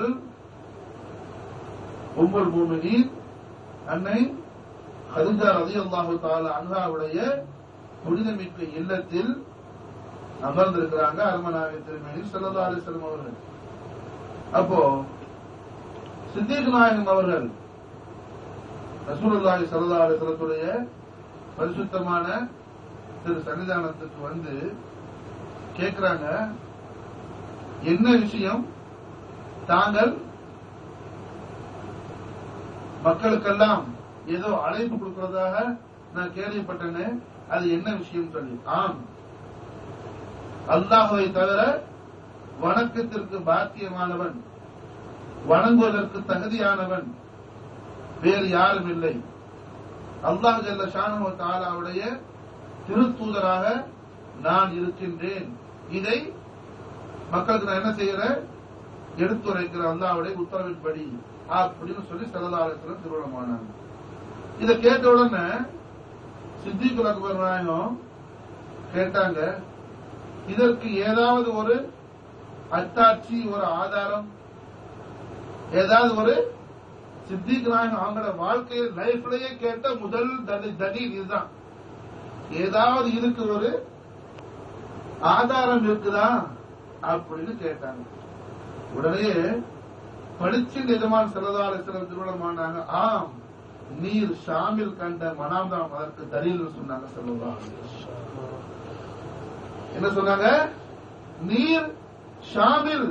உம்முல் முஃமினீன் அன்னை கதீஜா ரலியல்லாஹு தஆலா அன்ஹாவுடைய புனிதமிக்க இல்லத்தில் அமர்ந்திருக்கிறாங்க அருமநாயக திருமேனி ஸல்லல்லாஹு அலைஹி வஸல்லம் அவர்கள். அப்போ சித்திக் நாயகம் அவர்கள் ரசூலுல்லாஹி ஸல்லல்லாஹு அலைஹி வஸல்லத்துடைய பரிசுத்தமான திரு சன்னிதானத்துக்கு வந்து கேட்கிறாங்க, என்ன விஷயம்? தாங்கள் மக்களுக்கெல்லாம் ஏதோ அழைப்பு கொடுக்கிறதாக நான் கேள்விப்பட்டேன்னு, அது என்ன விஷயம் சொல்லி. ஆம், அல்லாஹ்வை தவிர வணக்கத்திற்கு பாக்கியமானவன், வணங்குவதற்கு தகுதியானவன் வேறு யாரும் இல்லை. அல்லாஹ் ஜல்ல ஷானஹு வ தஆலாவுடைய திருத்தூதராக நான் இருக்கின்றேன். இதை மக்களுக்கு நான் என்ன செய்யறேன்? எடுத்துரைக்கிறேன் அல்லாஹ்வுடைய உத்தரவின்படி அப்படின்னு சொல்லி ஸல்லல்லாஹு அலைஹி வஸல்லம் திருமணமானாங்க. இதை கேட்ட உடனே சித்திகுல் அக்பர் நாயகம் கேட்டாங்க, இதற்கு ஏதாவது ஒரு அத்தாட்சி, ஒரு ஆதாரம், ஏதாவது ஒரு சித்திக் நாயகம் அவங்களோட வாழ்க்கையில் லைஃப்லயே கேட்ட முதல் தலீல் இதுதான். ஏதாவது இதுக்கு ஒரு ஆதாரம் இருக்குதா அப்படின்னு கேட்டாங்க. உடனே படிச்சு நிஜமான ஸல்லல்லாஹு அலைஹி வஸல்லம் திருமணமானாங்க. ஆம், நீர் ஷாமில் கண்ட மனாம் தான் அதற்கு தலீல் சொன்னாங்க. ஸல்லல்லாஹு அலைஹி வஸல்லம் என்ன சொன்னாங்க? நீர் ஷாமில்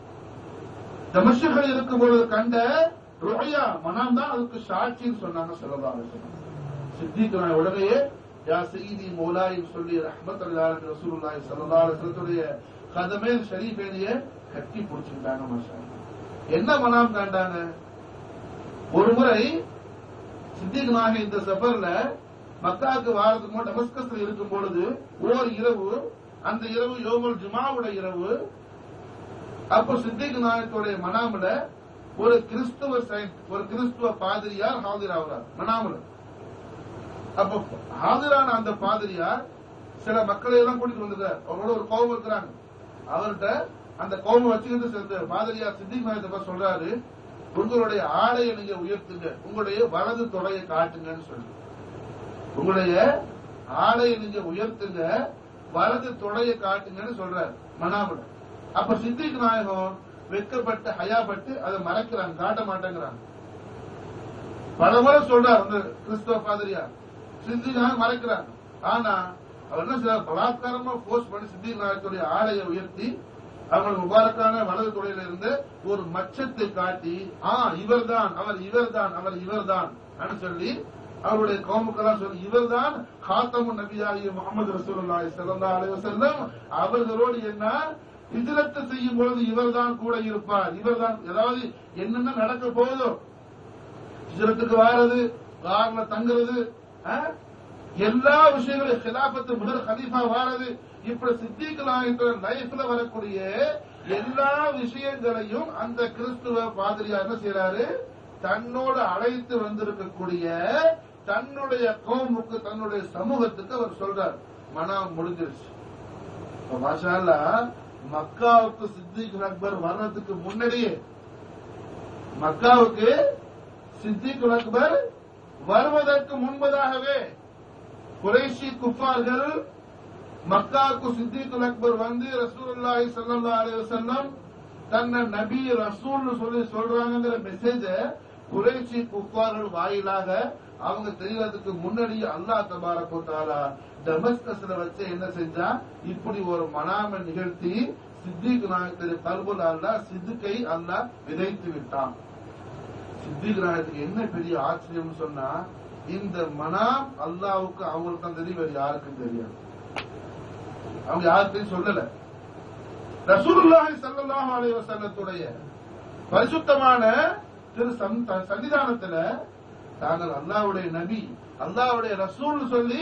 தமஸ்குல் இருக்கும் பொழுது கண்ட ருயா மனாம் தான் அதுக்கு சாட்சின்னு சொன்னாங்க. ஸல்லல்லாஹு அலைஹி வஸல்லம் சித்திக் உடனே யா சய்யிதி மௌலாய் சொல்லி ரஹ்மத்துல்லாஹி அலைஹி ரசூலுல்லாஹி ஸல்லல்லாஹு அலைஹி வஸல்லத்துடைய கதமே ஷரீஃபையே கட்டி பிடிச்சிட்டாங்க. மாஷாஅல்லாஹ் என்ன மனாம் கண்டாங்க? ஒரு முறை சித்திக் நாயகம் இந்த சஃபர்ல மக்காவுக்கு வாரத்துக்கு முன்னாடி டமஸ்கஸ்ல இருக்கும் பொழுது ஓர் இரவு, அந்த இரவு யோமுல் ஜுமாவுடைய இரவு. அப்போ சித்திக் நாயகத்துடைய மனாமுல ஒரு கிறிஸ்துவ ஒரு கிறிஸ்துவ பாதிரியார் ஹாதிராகிறார் மனாமுல. அப்ப ஹாதிரான அந்த பாதிரியார் சில மக்களை எல்லாம் கூட்டிட்டு வந்திருக்கார். அவரோட ஒரு கோபம் இருக்கிறாங்க. அவர்கிட்ட அந்த கோபம் வச்சுக்கிட்டு சேர்ந்த பாதிரியார் சித்திக் நாயகத்தை சொல்றாரு, உங்களுடைய ஆடையை நீங்க உயர்த்துங்க, உங்களுடைய வலது தொடையை காட்டுங்கன்னு சொல்லி, உங்களுடைய ஆடையை நீங்க உயர்த்துங்க, வலது தொடையை காட்டுங்கன்னு சொல்றாரு மனாமுல. அப்ப சித்திக் நாயகம் வெட்கப்பட்டு ஹயாப்பட்டு அதை மறைக்கிறாங்க, காட்ட மாட்டேங்கிறாங்க. பல முறை சொல்றார் அந்த கிறிஸ்தவ பாதிரியார், சித்திக் நாயகம் மறைக்கிறாங்க. ஆனா அவர் என்ன செய்ய பலாத்காரமா போஸ்ட் பண்ணி சித்திக் நாயகத்துடைய ஆடையை உயர்த்தி அவங்களுக்கு முபாரக்கான வலது துறையில இருந்து ஒரு மச்சத்தை காட்டி, ஆ இவர்தான் அவர் இவர்தான் அவர் இவர்தான் சொல்லி அவருடைய கவுமுக்கெல்லாம் சொல்லி, இவர்தான் காத்தமுன் நபியாகிய முஹம்மது ரசூலுல்லாஹி ஸல்லல்லாஹு அலைஹி வஸல்லம், அவர்களோடு என்ன ஹிஜ்ரத் செய்யும் பொழுது இவர்தான் கூட இருப்பார், இவர்தான் ஏதாவது என்னென்ன நடக்க போகுதோ, ஹிஜ்ரத்துக்கு வாரது, கார்ல தங்குறது, எல்லா விஷயங்களும் ஹிலாபத்து முதல் கலீஃபா வாரது, இப்படி சித்திக் நாயகம் லைஃப்ல வரக்கூடிய எல்லா விஷயங்களையும் அந்த கிறிஸ்துவ பாதிரியார் என்ன செய்யறாரு, தன்னோடு அழைத்து வந்திருக்கக்கூடிய தன்னுடைய கௌமுக்கு தன்னுடைய சமூகத்துக்கு அவர் சொல்றார். மனம் முடிஞ்சிருச்சு. மாஷா அல்லாஹ் மக்காவுக்கு சித்திக் அக்பர் வர்றதுக்கு முன்னாடியே, மக்காவுக்கு சித்திக் அக்பர் வருவதற்கு முன்பதாகவே குறைஷி குஃபார்கள் மக்காவுக்கு சித்திக் அக்பர் வந்து ரசூலுல்லாஹி ஸல்லல்லாஹு அலைஹி வஸல்லம் தன்னை நபி ரசூல் சொல்லி சொல்றாங்கிற மெசேஜ குறைஷி குஃபார்கள் வாயிலாக அவங்க தெரியறதுக்கு முன்னாடியே அல்லாஹ் தபாரக வ தஆலா டமஸ்கஸ்ல வச்சு என்ன செஞ்சா, இப்படி ஒரு மனாம நிகழ்த்தி சித்திக் நாயகத்துடைய கல்புல் அல்லாஹ் சித்திக்கை அல்லாஹ் விதைத்து விட்டான். சித்திக் நாயகத்துக்கு என்ன பெரிய ஆச்சரியம் சொன்னா, இந்த மனாம் அல்லாஹ்வுக்கு அவங்களுக்கு தான் தெரியும், வேறு யாருக்கும் தெரியாது. அவங்க யாருக்கும் சொல்லல. ரசூலுல்லாஹி ஸல்லல்லாஹு அலைஹி வஸல்லத்துடைய பரிசுத்தமான திரு சன்னிதானத்துல தாங்கள் அல்லாஹ்வுடைய நபி அல்லாஹ்வுடைய ரசூல் சொல்லி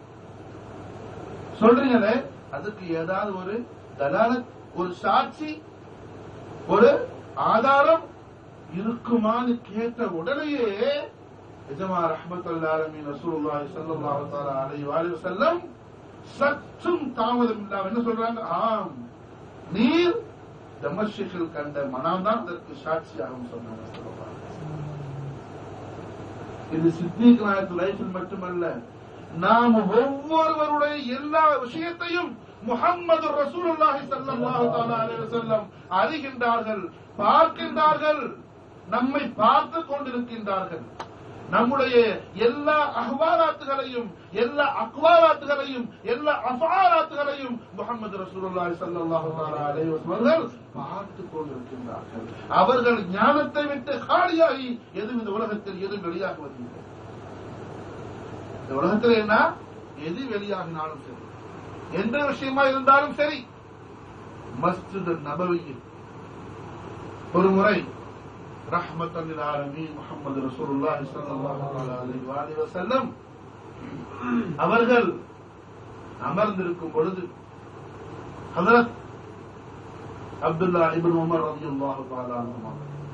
சொல்றீங்களே, அதுக்கு ஏதாவது ஒரு தலாலத், ஒரு சாட்சி, ஒரு ஆதாரம் இருக்குமான்னு கேட்ட உடனேயே எஜமா ரஹ்மத்துல் ஆலமீன் ரசூலுல்லாஹி ஸல்லல்லாஹு தஆலா அலைஹி வஸல்லம் சற்றும் தாமதம் இல்லாம என்ன சொல்றாங்க, ஆம் நீர் தமஸ்கில் கண்ட மனாம் தான் அதற்கு சாட்சியாகவும் சொன்னாங்க. இது சித்திக் நாயகத்து லைஃபில் மட்டுமல்ல, நாம் ஒவ்வொருவருடைய எல்லா விஷயத்தையும் முஹம்மது ரசூலுல்லாஹி ஸல்லல்லாஹு தஆலா அலைஹி வஸல்லம் அறிகின்றார்கள், பார்க்கின்றார்கள், நம்மை பார்த்து கொண்டிருக்கின்றார்கள். நம்முடைய எல்லா அஹ்வாலாத்துகளையும் எல்லா அக்வாலாத்துகளையும் எல்லா அஃஆலாத்துகளையும் முஹம்மது ரசூலுல்லாஹி ஸல்லல்லாஹு அலைஹி வஸல்லம் பார்த்து கொண்டிருக்கின்றார்கள். அவர்கள் ஞானத்தை விட்டு காலியாகி எதுவும் இந்த உலகத்தில் எது வெளியாகுவதில்லை. இந்த உலகத்தில் என்ன எது வெளியாகினாலும் சரி, எந்த விஷயமா இருந்தாலும் சரி, மஸ்ஜித் நபவியில் ஒரு முறை ரஹ்மத்துல் லில் ஆலமீன் முஹம்மது ரசூலுல்லாஹி ஸல்லல்லாஹு அலைஹி வஸல்லம் அவர்கள் அமர்ந்திருக்கும் பொழுது ஹஜ்ரத் அப்துல்லா இப்னு உமர் ரலியல்லாஹு தஆலா அன்ஹுமா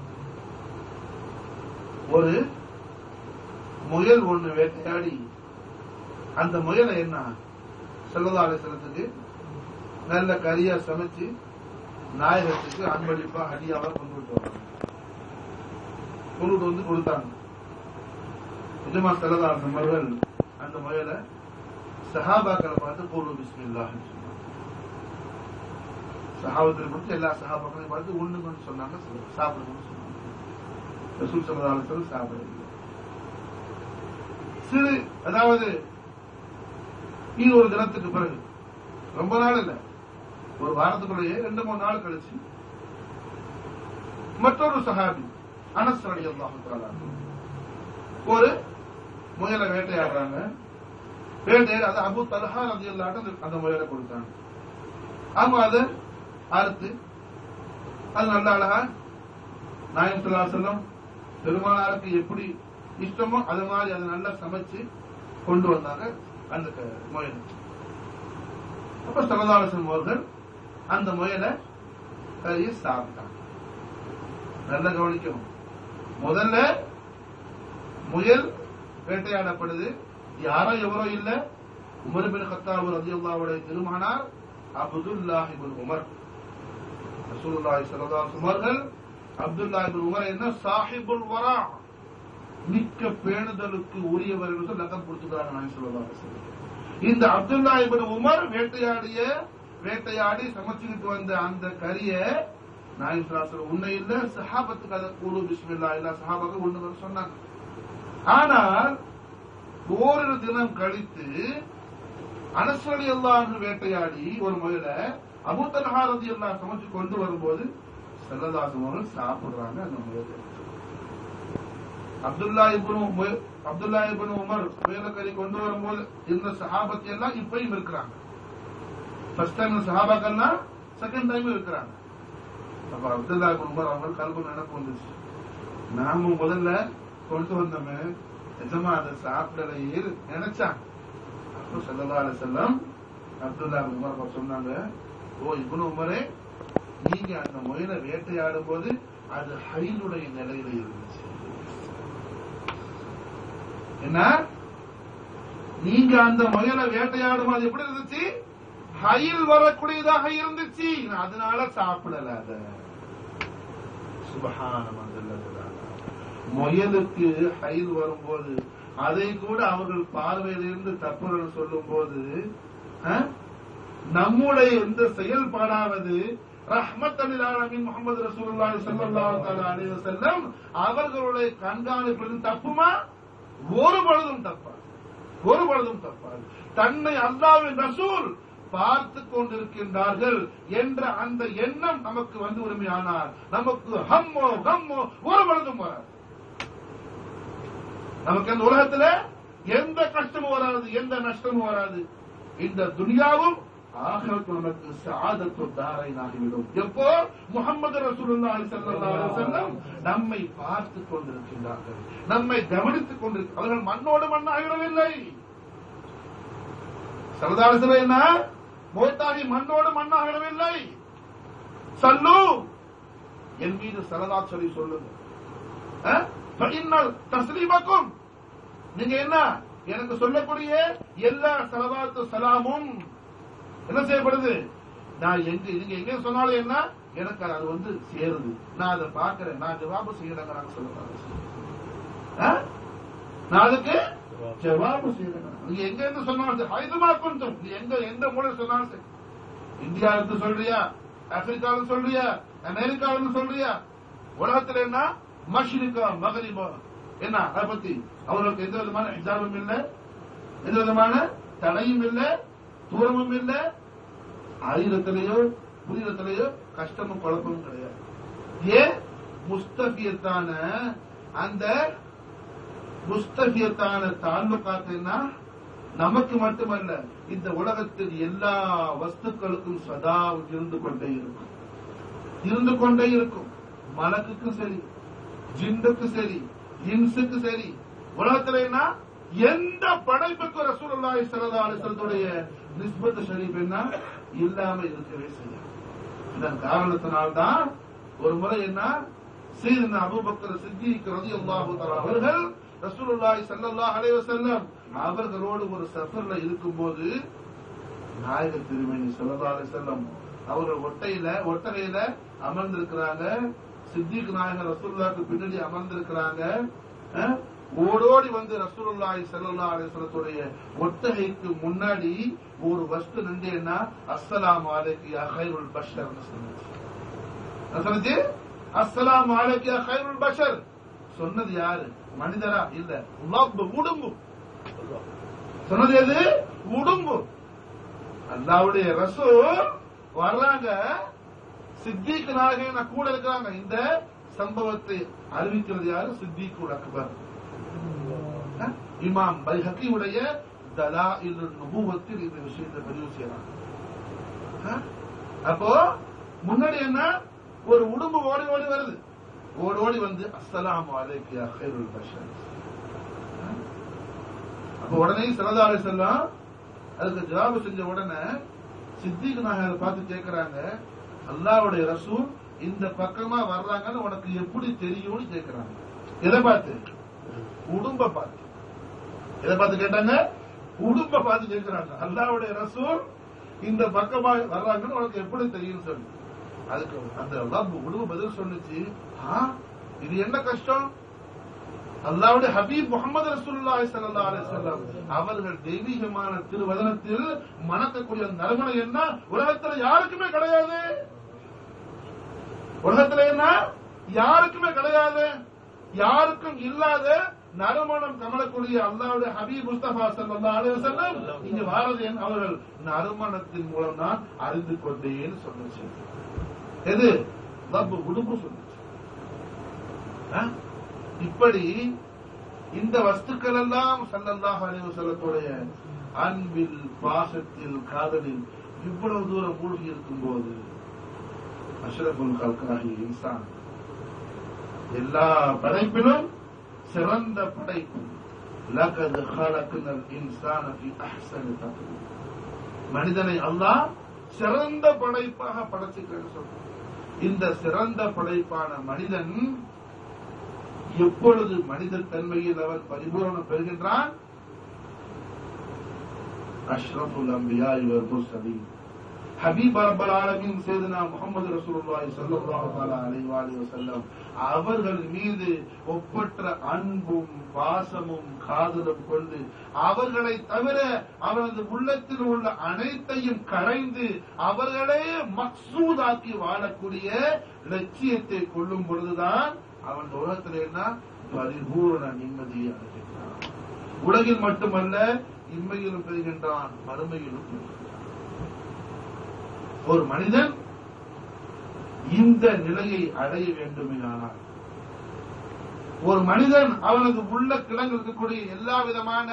ஒரு முயல் ஒன்று வேட்டையாடி, அந்த முயலை என்ன ஸல்லல்லாஹு அலைஹி வஸல்லத்துக்கு நல்ல கறியா சமைச்சு நாயகத்துக்கு அன்பளிப்பா ஹடியாவா கொண்டு விட்டு வராங்க. கொண்டு வந்து கொடுத்தாங்க. நிஜமா ஸல்லல்லாஹு அலைஹி வஸல்லம் அந்த முயலை சஹாபாக்களை பார்த்து கூறு பிஸ்மில்லாஹ் சஹாபத்தில் கொடுத்து எல்லா சஹாபாக்களையும் பார்த்து ஒண்ணுங்கன்னு சொன்னாங்க, சாப்பிடுங்கன்னு சொன்னாங்க. ரசூல் ஸல்லல்லாஹு அலைஹி வஸல்லம் சாப்பிடவில்லை. சிறு அதாவது இது ஒரு தினத்துக்கு பிறகு ரொம்ப நாள் இல்ல, ஒரு வாரத்துக்குள்ளேயே ரெண்டு மூணு நாள் கழிச்சு மற்றொரு சஹாபி அனஸ் ரலியல்லாஹு தஆலா ஒரு முயலை வேட்டையாடுறாங்க. வேட்டையாடு அது அபூ தல்ஹா ரலியல்லாஹு அன்ஹு அந்த முயலை கொடுத்தாங்க. அவங்க அதை அறுத்து அது நல்ல அழகா நாயகம் ஸல்லல்லாஹு அலைஹி வஸல்லம் பெருமானாருக்கு எப்படி இஷ்டமோ அது மாதிரி அதை நல்லா சமைச்சு கொண்டு வந்தாங்க அந்த முயல். அப்ப ஸல்லல்லாஹு அலைஹி வஸல்லம் அவர்கள் அந்த முயலை கறியை சாப்பிட்டாங்க. நல்ல கவனிக்கணும், முதல்ல முயல் வேட்டையாடப்படுது, யாரோ எவரோ இல்ல, உமர் பின் கத்தாப் ரலியல்லாஹு அன்ஹு திருமகனார் அப்துல்லாஹ் இப்னு உமர். ரசூலுல்லாஹி ஸல்லல்லாஹு அலைஹி வஸல்லம் அப்துல்லாஹ் இப்னு உமர் என்ன சாஹிபுல் வரா, மிக்க பேணுதலுக்கு உரியவர் என்று லக்கம் கொடுத்துக்கிறாங்க நாயகம் ஸல்லல்லாஹு அலைஹி வஸல்லம். இந்த அப்துல்லாஹ் இப்னு உமர் வேட்டையாடிய வேட்டையாடி சமைச்சுக்கிட்டு வந்த அந்த கறிய நாயகம் ஸல்லல்லாஹு அலைஹி வஸல்லம் உன்னை இல்ல சஹாபத்துக்கு அதை கூடு பிஸ்மில்லாஹ் இல்ல சஹாபாக்கள் ஒண்ணு சொன்னாங்க. ஆனால் ஓரிரு தினம் கழித்து அனஸ் ரலியல்லாஹு அன்ஹு வேட்டையாடி ஒரு முயலை அபூ தல்ஹா ரலியல்லாஹு அன்ஹு சமைச்சு கொண்டு வரும்போது ஸல்லல்லாஹு அலைஹி வஸல்லம் சாப்பிடுறாங்க அந்த முயலை. Abdullah ibn Abdullah ibn Umar முயலை கறி கொண்டு வரும்போது இந்த சஹாபத்தி எல்லாம் இப்பயும் இருக்கிறாங்க. ஃபர்ஸ்ட் டைம் சஹாபாக்கள்னா செகண்ட் டைம் இருக்கிறாங்க. அப்ப அப்துல்லா இப்னு உமர் அவங்க கல்பு நினைப்பு வந்துச்சு, நாம முதல்ல கொண்டு வந்தோமே நிஜமா அதை சாப்பிடலையே நினைச்சாங்க. அப்ப ஸல்லல்லாஹு அலைஹி வஸல்லம் அப்துல்லா இப்னு உமர் சொன்னாங்க, ஓ இப்னு உமரே, நீங்க அந்த முயலை வேட்டையாடும் போது அது ஹைலுடைய நிலையில இருந்துச்சு. என்ன, நீங்க அந்த முயலை வேட்டையாடும் போது எப்படி இருந்துச்சு? ஹைல் வரக்கூடியதாக இருந்துச்சு, அதனால சாப்பிடல. அத சுப்ஹானல்லாஹ், முயலுக்கு ஹைல் வரும்போது அதை கூட அவர்கள் பார்வையிலிருந்து தப்புகள் சொல்லும் போது நம்முடைய இந்த செயல்பாடாவது ரஹ்மத்தல் லில் ஆலமீன் முஹம்மது ரசூலுல்லாஹி ஸல்லல்லாஹு அலைஹி வஸல்லம் அவர்களுடைய கண்காணிப்பில் தப்புமா? ஒரு பொழுதும் தப்பா, ஒரு பொழுதும் தப்பா. தன்னை அல்லாஹ்வின் ரசூல் பார்த்து கொண்டிருக்கின்றார்கள் என்ற அந்த எண்ணம் நமக்கு வந்து உரிமையானால் நமக்கு ஹம்மோ கம்மோ ஒரு பொழுதும் வராது. நமக்கு இந்த உலகத்துல எந்த கஷ்டமும் வராது, எந்த நஷ்டமும் வராது. இந்த துனியாவும் ஆகிரத்தும் நமக்கு சஆதத்து தாரைன் ஆகிவிடும். எப்போ முஹம்மது ரசூலுல்லாஹி ஸல்லல்லாஹு அலைஹி வஸல்லம் நம்மை பார்த்து கொண்டிருக்கின்றார்கள், நம்மை கவனித்துக் கொண்டிருக்க, அவர்கள் மண்ணோடு மண்ணாகிடவில்லை. ஸல்லல்லாஹு அலைஹி வஸல்லம் என்ன மௌத்தாகி மண்ணோடு மண்ணாகிடவில்லை. சல்லு, என் மீது ஸலவாத் சொல்லி சொல்லுங்க. தஸ்லீமக்கும், நீங்க என்ன எனக்கு சொல்லக்கூடிய எல்லா ஸலவாத்து ஸலாமும் என்ன செய்யப்படுது? நான் எங்க நீங்க எங்க சொன்னாலும் என்ன எனக்கு அது வந்து சேருது, நான் அதை பாக்குறேன், நான் ஜவாபு செய்யறேங்க சொல்லுங்க. நான் அதுக்கு ஜவாபு செய்யறேங்க. நீங்க எங்க இருந்து சொன்னாலும் ஹைதுமா கொஞ்சம் நீ எங்க எந்த மூலம் சொன்னாலும் சரி, இந்தியாவுக்கு சொல்றியா, ஆப்பிரிக்காவில் சொல்றியா, அமெரிக்காவில் சொல்றியா, உலகத்துல என்ன மஷ்ரிகா மகரிபா என்ன அதை பத்தி அவர்களுக்கு எந்த விதமான ஹிஜாபும் இல்லை, எந்த விதமான தடையும் இல்லை, தூரமும் இல்லை, ஆயிரத்திலேயோ புதியத்திலேயோ கஷ்டமும் குழப்பமும் கிடையாது. ஏன் முஸ்தபியத்தான அந்த முஸ்தபியத்தான தாழ்வுக்காத்துன்னா நமக்கு மட்டுமல்ல இந்த உலகத்தில் எல்லா வஸ்துக்களுக்கும் சதா இருந்து கொண்டே இருக்கும், இருந்து கொண்டே இருக்கும். மலக்குக்கும் சரி, ஜின்னுக்கு சரி, இன்சுக்கு சரி, உலகத்துல என்ன எந்த படைப்புக்கு ரசூலுல்லாஹி ஸல்லல்லாஹு அலைஹி வஸல்லம் நிஸ்பத் ஷரீஃப் என்ன இல்லாம இருக்கவே செய்யும். இதன் காரணத்தினால்தான் ஒரு முறை என்ன சையதுனா அபூபக்கர் சித்திக் ரலியல்லாஹு தஆலா அவர்கள் ரசூலுல்லாஹி ஸல்லல்லாஹு அலைஹி வஸல்லம் அவர்களோடு ஒரு சஃபர்ல இருக்கும்போது நாயகர் திருமேனி ஸல்லல்லாஹு அலைஹி வஸல்லம் அவர்கள் ஒட்டையில ஒட்டகையில அமர்ந்திருக்கிறாங்க. சித்திக் நாயகர் ரசூலுல்லாஹ்க்கு பின்னாடி அமர்ந்திருக்கிறாங்க. ஓடோடி வந்து ரசூலுல்லாஹி ஸல்லல்லாஹு அலைஹி வஸல்லத்துடைய ஒட்டகைக்கு முன்னாடி ஒரு வஸ்து நின்றேன்னா அஸ்ஸலாமு அலைக்கு யா கைருல் பஷர் சொன்னது. அஸ்ஸலாமு அலைக்கு யா கைருல் பஷர் சொன்னது யாரு? மனிதரா? இல்ல, உடம்பு உடம்பு சொன்னது எது? உடும்பு. அல்லாஹ்வுடைய ரசூல் வர்றாங்க, சித்திக் நாயகன் கூட இருக்கிறாங்க. இந்த சம்பவத்தை அறிவிக்கிறது யாரு? சித்திக்குல் அக்பர். இமாம் பைஹக்கியுடைய தலாயிலுன் நுபுவத்தில் இந்த விஷயத்தை பதிவு செய்யறாங்க. அப்போ முன்னாடி என்ன, ஒரு உடும்பு ஓடி ஓடி வருது, ஓடி ஓடி வந்து அஸ்ஸலாமு அலைக்கும் யா கைருல் பஷர். அப்ப உடனே ஸல்லல்லாஹு அலைஹி வஸல்லம் அதுக்கு ஜவாப் செஞ்ச உடனே சித்திக் நாயகர் பார்த்து கேட்கிறாங்க, அல்லாஹ்வுடைய ரசூல் இந்த பக்கமா வர்றாங்கன்னு உனக்கு எப்படி தெரியும்னு கேட்கிறாங்க. எதை பார்த்து? உடும்ப பார்த்து. எதை பார்த்து கேட்டாங்க? உடும்ப பார்த்து கேட்கிறாங்க. அல்லாஹ்வுடைய ரசூல் இந்த பக்கமா வர்றாங்கன்னு உனக்கு எப்படி தெரியும் சொல்லு. அதுக்கு அந்த ரப் உடும்பு பதில் சொன்னுச்சு, இது என்ன கஷ்டம்? அல்லாஹ்வுடைய ஹபீப் முஹம்மது ரசூலுல்லாஹி ஸல்லல்லாஹு அலைஹி வஸல்லம் அவர்கள் தெய்வீகமான திருவதனத்தில் மணக்கக்கூடிய நறுமணம் என்ன உலகத்துல யாருக்குமே கிடையாது. உலகத்துல என்ன யாருக்குமே கிடையாது, யாருக்கும் இல்லாத நறுமணம் கமலக்கூடிய அல்லாஹ்வுடைய ஹபீப் முஸ்தபா ஸல்லல்லாஹு அலைஹி வஸல்லம் இங்க வாரது அவர்கள் நறுமணத்தின் மூலம் நான் அறிந்து கொண்டேன்னு சொன்னுச்சு. எது? ரப் உடும்பு சொன்னுச்சு. இப்படி இந்த வஸ்துக்கள் எல்லாம் ஸல்லல்லாஹு அலைஹி வஸல்லத்துடைய அன்பில், பாசத்தில், காதலில் இவ்வளவு தூரம் மூழ்கி இருக்கும் போது அஷ்ரஃபுல் கல்காஹி இன்சான், எல்லா படைப்பிலும் சிறந்த படைப்பு. லகத் ஹலக்னல் இன்சான ஃபீ அஹ்ஸனி தக்வீம். மனிதனை அல்லாஹ் சிறந்த படைப்பாக படைச்சிருக்கிறார் சொல்றார். இந்த சிறந்த படைப்பான மனிதன் எப்பொழுது மனித தன்மையில் அவன் பரிபூரணம் பெறுகின்றான்? அஷ்ரஃபுல் அன்பியா வல் முர்சலீன் ஹபீப் ரப்பல் ஆலமீன் சையதுனா முஹம்மது ரசூலுல்லாஹி ஸல்லல்லாஹு அலைஹி வஸல்லம் அவர்கள் மீது ஒப்பற்ற அன்பும் பாசமும் காதலும் கொண்டு அவர்களை தவிர அவரது உள்ளத்தில் உள்ள அனைத்தையும் கரைந்து அவர்களே மக்சூதாக்கி வாழக்கூடிய லட்சியத்தை கொள்ளும் பொழுதுதான் அவன் உலகத்தில் என்ன பரிபூரண நிம்மதியை அடைகின்றான். உலகில் மட்டுமல்ல, இம்மையிலும் பெறுகின்றான், மறுமையிலும் பெறுகின்றான். ஒரு மனிதன் இந்த நிலையை அடைய வேண்டுமானால், ஒரு மனிதன் அவனது உள்ள கிழங்கு இருக்கக்கூடிய எல்லா விதமான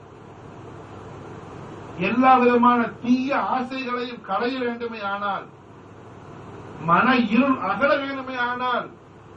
எல்லா விதமான தீய ஆசைகளையும் களைய வேண்டுமே ஆனால், மன இருள் அகல வேண்டுமே ஆனால்,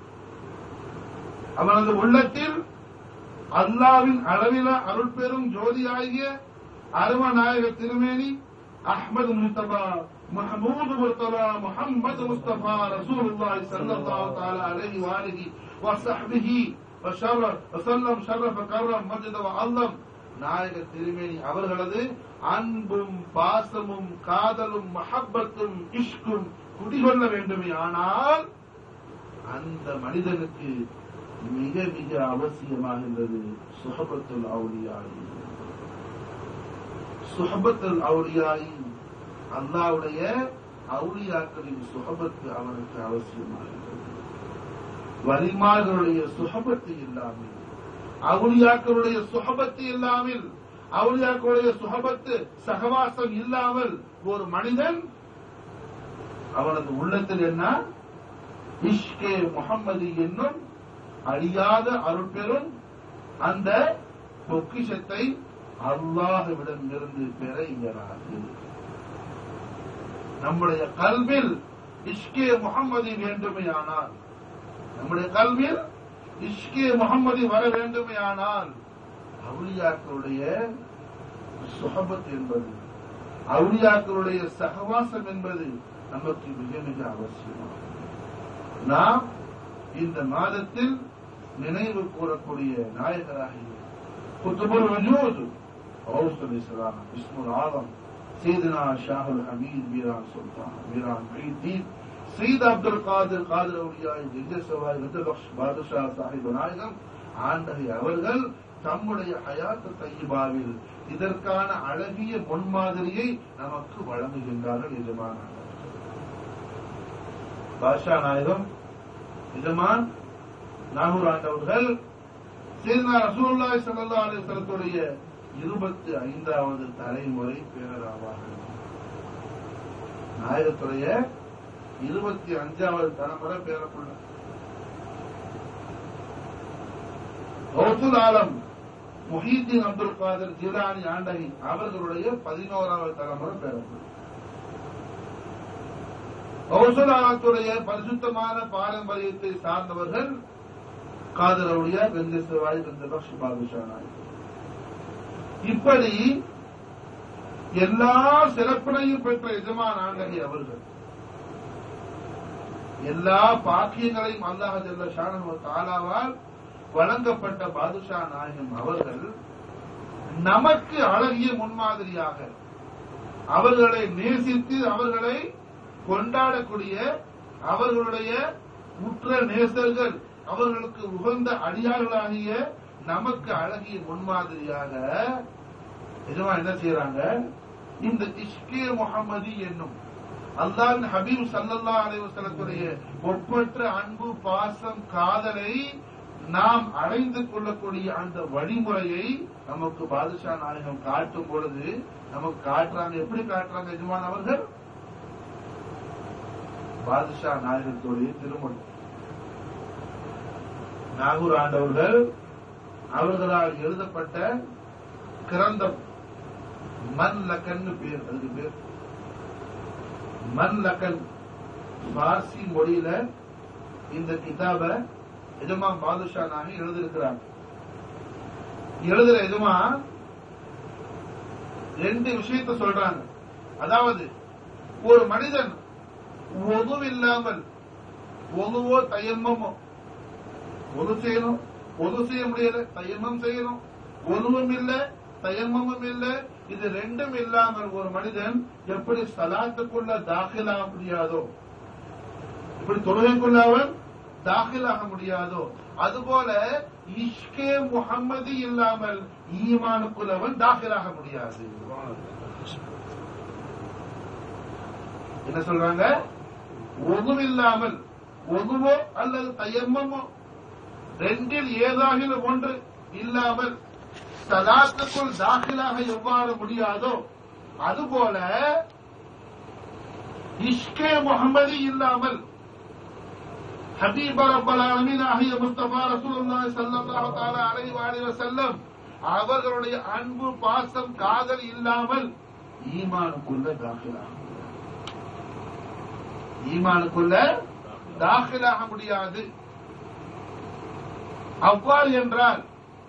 அவனது உள்ளத்தில் அல்லாவின் அளவில அருள் பெரும் ஜோதியாகிய அருமநாயக திருமேனி அஹ்மது முஸ்தபா மஹமூது முர்தலா முஹம்மது முஸ்தபா ரசூலுல்லாஹி ஸல்லல்லாஹு தஆலா அலைஹி வஆலிஹி வஸஹ்பிஹி வஸல்லம் வஸல்லம் ஷரஃப கர்ரம் மஜ்த வஅல்லம் நாயக திருமேனி அவர்களது அன்பும் பாசமும் காதலும் மஹப்பத்தும் இஷ்கும் குடிகொள்ள வேண்டுமே ஆனால் அந்த மனிதனுக்கு மிக மிக அவசியமாகின்றது சுஹபத்துல் அவுலியாய். சுஹபத்துல் அவுலியாய், அல்லாஹ்வுடைய அவுலியாக்களின் சுஹபத்து அவனுக்கு அவசியமாகின்றது. வலிமார்களுடைய சுஹபத்து இல்லாமல், அவுலியாக்களுடைய சுஹபத்து இல்லாமல், அவுலியாக்களுடைய சுஹபத்து சகவாசம் இல்லாமல் ஒரு மனிதன் அவனது உள்ளத்தில் என்ன இஷ்கே முஹம்மதி என்னும் அழியாத அருட்பெரும் அந்த பொக்கிஷத்தை அல்லாஹ்விடம் இருந்து பெற இயலாது. நம்முடைய கல்வில் இஷ்கே முஹம்மதி வேண்டுமே ஆனால், நம்முடைய கல்வில் இஷ்கே முஹம்மதி வர வேண்டுமே ஆனால் அவுலியாக்களுடைய சுஹபத் என்பது, அவுலியாக்களுடைய சகவாசம் என்பது நமக்கு மிக மிக அவசியமாகும். நாம் இந்த மாதத்தில் நினைவு கூறக்கூடிய நாயகராகிய குத்துபுல் வஜூத் ரவுசுல் இஸ்லாம் இஸ்முல் ஆலம் சையதுனா ஷாஹுல் ஹமீத் மீரான் சுல்தான் மீரான் முஹீத்தீன் சையத் அப்துல் காதிர் காதிர் அவுலியாய் ஜில்லசவாய் ரதபக்ஷ் பாதுஷா சாஹிப் நாயகம் ஆண்டகை அவர்கள் தம்முடைய ஹயாத் தய்யிபாவில் இதற்கான அழகிய முன்மாதிரியை நமக்கு வழங்குகின்றார்கள். எஜமான பாஷா நாயகம் எஜமான் நாகூர் ஆண்டவர்கள் சையதுனா ரசூலுல்லாஹி ஸல்லல்லாஹு அலைஹி வஸல்லத்துடைய இருபத்தி ஐந்தாவது தலைமுறை பேரராவார்கள். நாயகத்துடைய இருபத்தி அஞ்சாவது தலைமுறை பேரக்குள்ள கௌசுல் ஆலம் முஹீத்தீன் அப்துல் காதர் ஜிலானி ஆண்டகி அவர்களுடைய பதினோராவது தலைமுறை பேரக்குள்ள. கௌசுல் ஆலத்துடைய பரிசுத்தமான பாரம்பரியத்தை சார்ந்தவர்கள் காதர் அவுலியா, கந்தேஸ்வராய், கந்தபக்ஷ், பாதுஷா நாயக். இப்படி எல்லா சிறப்பினையும் பெற்ற எஜமான் ஆண்டகி அவர்கள் எல்லா பாக்கியங்களையும் அல்லாஹ் ஜல்ல ஷானஹு வ தஆலாவால் வழங்கப்பட்ட பாதுஷா நாயகம் அவர்கள் நமக்கு அழகிய முன்மாதிரியாக அவர்களை நேசித்து அவர்களை கொண்டாடக்கூடிய அவர்களுடைய உற்ற நேசர்கள் அவர்களுக்கு உகந்த அடியார்களாகிய நமக்கு அழகிய முன்மாதிரியாக எஜமா என்ன செய்யறாங்க, இந்த இஷ்கே முஹம்மதி என்னும் அல்லாஹ்வின் ஹபீப் ஸல்லல்லாஹு அலைஹி வஸல்லத்துடைய ஒப்பற்ற அன்பு பாசம் காதலை நாம் அடைந்து கொள்ளக்கூடிய அந்த வழிமுறையை நமக்கு பாதுஷா நாயகம் காட்டும் பொழுது நமக்கு காட்டுறாங்க. எப்படி காட்டுறாங்க எஜமான் அவர்கள்? பாதுஷா நாயகத்துடைய திருமணம் நாகூர் ஆண்டவர்கள் அவர்களால் எழுதப்பட்ட கிரந்தம் மன் லக்கன் பேர். அதுக்கு பேர் மன் லக்கன். பார்சி மொழியில இந்த கிதாப எஜமா பாதுஷா நாயகி எழுதியிருக்கிறாங்க. எழுதுற எஜமா ரெண்டு விஷயத்தை சொல்றாங்க. அதாவது ஒரு மனிதன் ஒது இல்லாமல் ஒதுவோ தயம்மமோ ஒது செய்யணும், ஒது செய்ய முடியல, தயம்மம் செய்யணும், ஒதுவும் இல்ல தயம்மமும் இல்ல, இது ரெண்டும் இல்லாமல் ஒரு மனிதன் எப்படி சலாத்துக்குள்ள தாখিলাக முடியாதோ, இப்படி தொழுகைக்குள்ள அவன் தாখিলাக முடியாதோ, அதுபோல இஷ்கே முஹம்மதி இல்லாமல் ஈமானுக்குள்ள அவன் தாখিলাக முடியாது. என்ன சொல்றாங்க? ஒது இல்லாமல் ஒதுவோ அல்லது தயம்மமோ ரெண்டில் ஏதாகிலும் ஒன்று இல்லாமல் சலாத்துக்குள் தாখিলাக எவ்வாறு முடியாதோ அதுபோல இஷ்கே முஹம்மதி இல்லாமல் ஹபீப் ரப்பல் ஆலமீன் ஆகிய முஸ்தபா ரசூலுல்லாஹி ஸல்லல்லாஹு தஆலா அலைஹி வஸல்லம் அவர்களுடைய அன்பு பாசம் காதல் இல்லாமல் ஈமானுக்குள்ள தாখিলাக ஈமானுக்குள்ள தாখিলাக முடியாது. அவ்வாறு என்றால்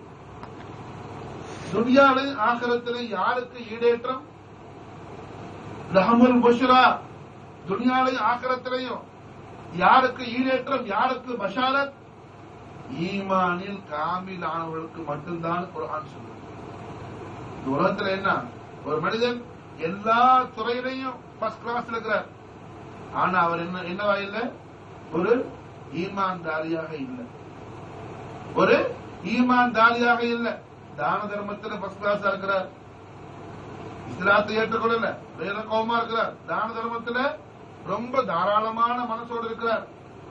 துன்யாவிலே ஆகிரத்திலே யாருக்கு ஈடேற்றம்? லஹமுல் புஷ்ரா. துன்யாவிலே ஆகிரத்திலேயும் யாருக்கு ஈடேற்றம், யாருக்கு பஷாரத்? ஈமானில் காமில் ஆனவர்களுக்கு மட்டும்தான் குர்ஆன் சொல்லுது. உலகத்தில் என்ன, ஒரு மனிதன் எல்லா துறையிலையும் ஃபர்ஸ்ட் கிளாஸ்ல இருக்கிறார், ஆனா அவர் என்ன என்னவா இல்லை? ஒரு ஈமான்தாரியாக இல்லை, ஒரு ஈமான்தாரியாக இல்லை. தான தர்மத்தில் ஃபர்ஸ்ட் கிளாஸா இருக்கிறார், இஸ்லாத்தை ஏற்றுக்கொள்ளல, வேற கோபமா இருக்கிறார். தான தர்மத்தில் ரொம்ப தாராளமான மனசோடு இருக்கிறார்.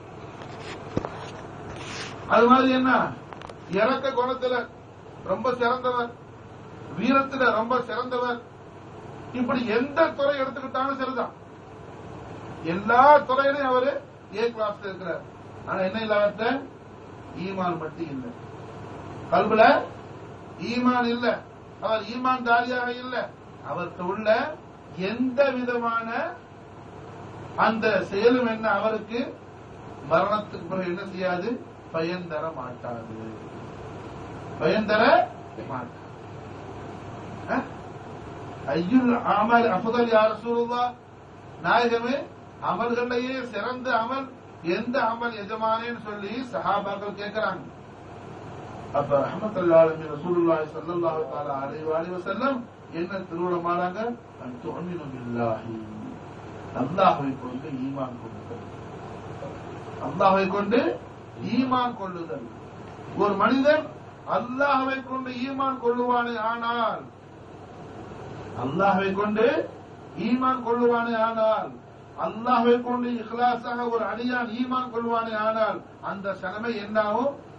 அது மாதிரி என்ன, இறக்க குணத்துல ரொம்ப சிறந்தவர், வீரத்துல ரொம்ப சிறந்தவர். இப்படி எந்த துறை எடுத்துக்கிட்டாலும் சரிதான், எல்லா துறையிலையும் அவரு ஏ கிளாஸ்ல இருக்கிறார். ஆனா என்ன இல்லாத ஈமான் மட்டும் இல்லை, கல்புல ஈமான் இல்ல, அவர் ஈமான் தாரியாக இல்ல. அவருக்கு உள்ள எந்த விதமான அந்த செயலும் என்ன அவருக்கு மரணத்துக்கு பிறகு என்ன செய்யாது? பயன் தர மாட்டாது, பயன் தர மாட்டாது. ஐயுல் அமல் அஃதல் யா ரசூலுல்லாஹ், நாயகமே அமல்களையே சிறந்த அமல் எந்த அமல் எஜமானேன்னு சொல்லி சஹாபாக்கள் கேட்கிறாங்க. அப்ப ரஹ்மத்துல்லாஹி அலைஹி ரசூலுல்லாஹி ஸல்லல்லாஹு தஆலா அலைஹி வஸல்லம் என்ன திருவுளமானாங்க? துஅமினு பில்லாஹி, அல்லாஹ்வை கொண்டு ஈமான் கொள்ளுதல், அல்லாஹ்வை கொண்டு ஈமான் கொள்ளுதல். ஒரு மனிதன் அல்லாஹ்வை கொண்டு ஈமான் கொள்ளுவானே ஆனால், அல்லாஹ்வை கொண்டு ஈமான் கொள்ளுவானே ஆனால், அல்லாஹ்வை கொண்டு இஹ்லாஸாக ஒரு அடியான் ஈமான் கொள்வானே ஆனால், அந்த சனமை என்னாகும்?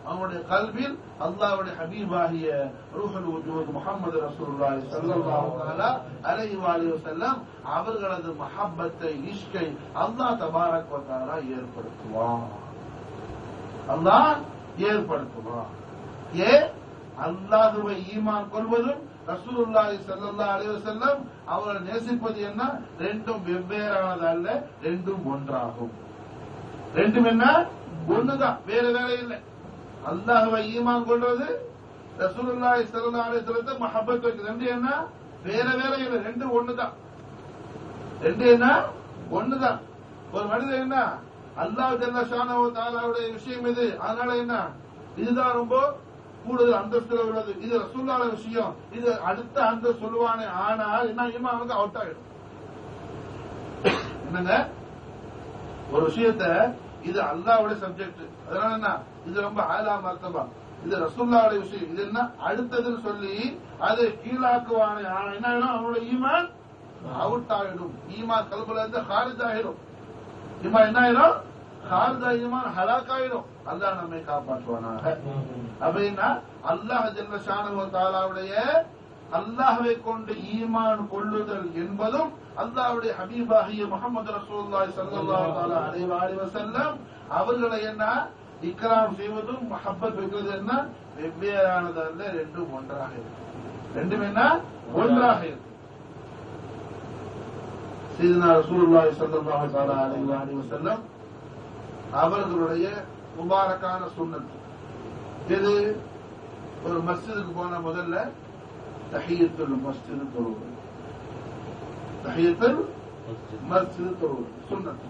அவனுடைய கல்வில் அல்லாஹ்வுடைய ஹபீபாகிய ரூஹுல் வஜூத் முஹம்மது ரசூலுல்லாஹி ஸல்லல்லாஹு அலைஹி வஸல்லம் அவர்களது மஹப்பத்தை இஷ்கை அல்லாஹ் தபாரக் வ தஆலா ஏற்படுத்துவான். அல்லாஹ் ஏற்படுத்துவான். ஏ அல்லாஹ்வை ஈமான் கொள்வதும் ரசூலுல்லாஹி ஸல்லல்லாஹு அலைஹி வஸல்லம் அவர்களை நேசிப்பது என்ன? ரெண்டும் வெவ்வேறானது அல்ல, ரெண்டும் ஒன்றாகும். ரெண்டும் என்ன? ஒண்ணுதான், வேற வேற இல்லை. அல்லாஹ்வை ஈமான் கொள்வது, ரசூலுல்லாஹி ஸல்லல்லாஹு அலைஹி வஸல்லம் மஹப்பத் வைக்கிறது, ரெண்டு என்ன? வேற வேற இல்லை, ரெண்டு ஒண்ணுதான். ரெண்டு என்ன? ஒண்ணுதான். ஒரு மனிதன் என்ன அல்லாஹ் ஜல்ல ஷானஹு வ தஆலாவுடைய விஷயம் இது, அதனால என்ன இதுதான் ரொம்ப கூடுதல் அந்தஸ்துல உள்ளது, இது ரசூலுல்லாஹ் விஷயம், இது அடுத்த அந்த சொல்லுவானே. ஆனால் என்ன ஈமான் வந்து அவுட் ஆயிடும். என்னங்க ஒரு விஷயத்த இது அல்லாஹ்வுடைய சப்ஜெக்ட், அதனால என்ன இது ரொம்ப ஆலா மர்த்தபா, இது ரசூலுல்லாஹ்வுடைய விஷயம், இது என்ன அடுத்ததுன்னு சொல்லி அது கீழாக்குவானே. ஆனா என்ன ஆயிடும்? அவனுடைய ஈமான் அவுட் ஆயிடும். ஈமான் கல்புல இருந்து ஹாரிஜ் ஆயிடும். ஈமான் என்ன ஆயிடும்? ஹாரிஜ் ஈமான் ஹலாக் ஆயிடும். அல்லாஹ் நம்மை காப்பாற்றுவானாக. அப்படின்னா அல்லாஹ் ஜல்ல ஷானஹு வ தஆலாவுடைய அல்லாஹ்வை கொண்டு ஈமான் கொள்ளுதல் என்பதும் அல்லாஹ்வுடைய ஹபீபாகிய முஹம்மது ரசூலுல்லாஹி ஸல்லல்லாஹு அலைஹி வஸல்லம் அவர்களை என்ன இக்ராம் செய்வதும் மஹப்பத் வைக்கிறது என்ன வெவ்வேறானது அல்ல, ரெண்டும் ஒன்றாக இருக்கு. ரெண்டும் என்ன? ஒன்றாக இருக்கு. சையதுனா ரசூலுல்லாஹி ஸல்லல்லாஹு அலைஹி வஸல்லம் அவர்களுடைய முபாரக்கான சுன்னத் இது, ஒரு மஸ்ஜிதுக்கு போன முதல்ல தஹியத்துல் மஸ்ஜித் தொழுவது, தஹியத்துல் மஸ்ஜித் தொழுவது சுன்னத்.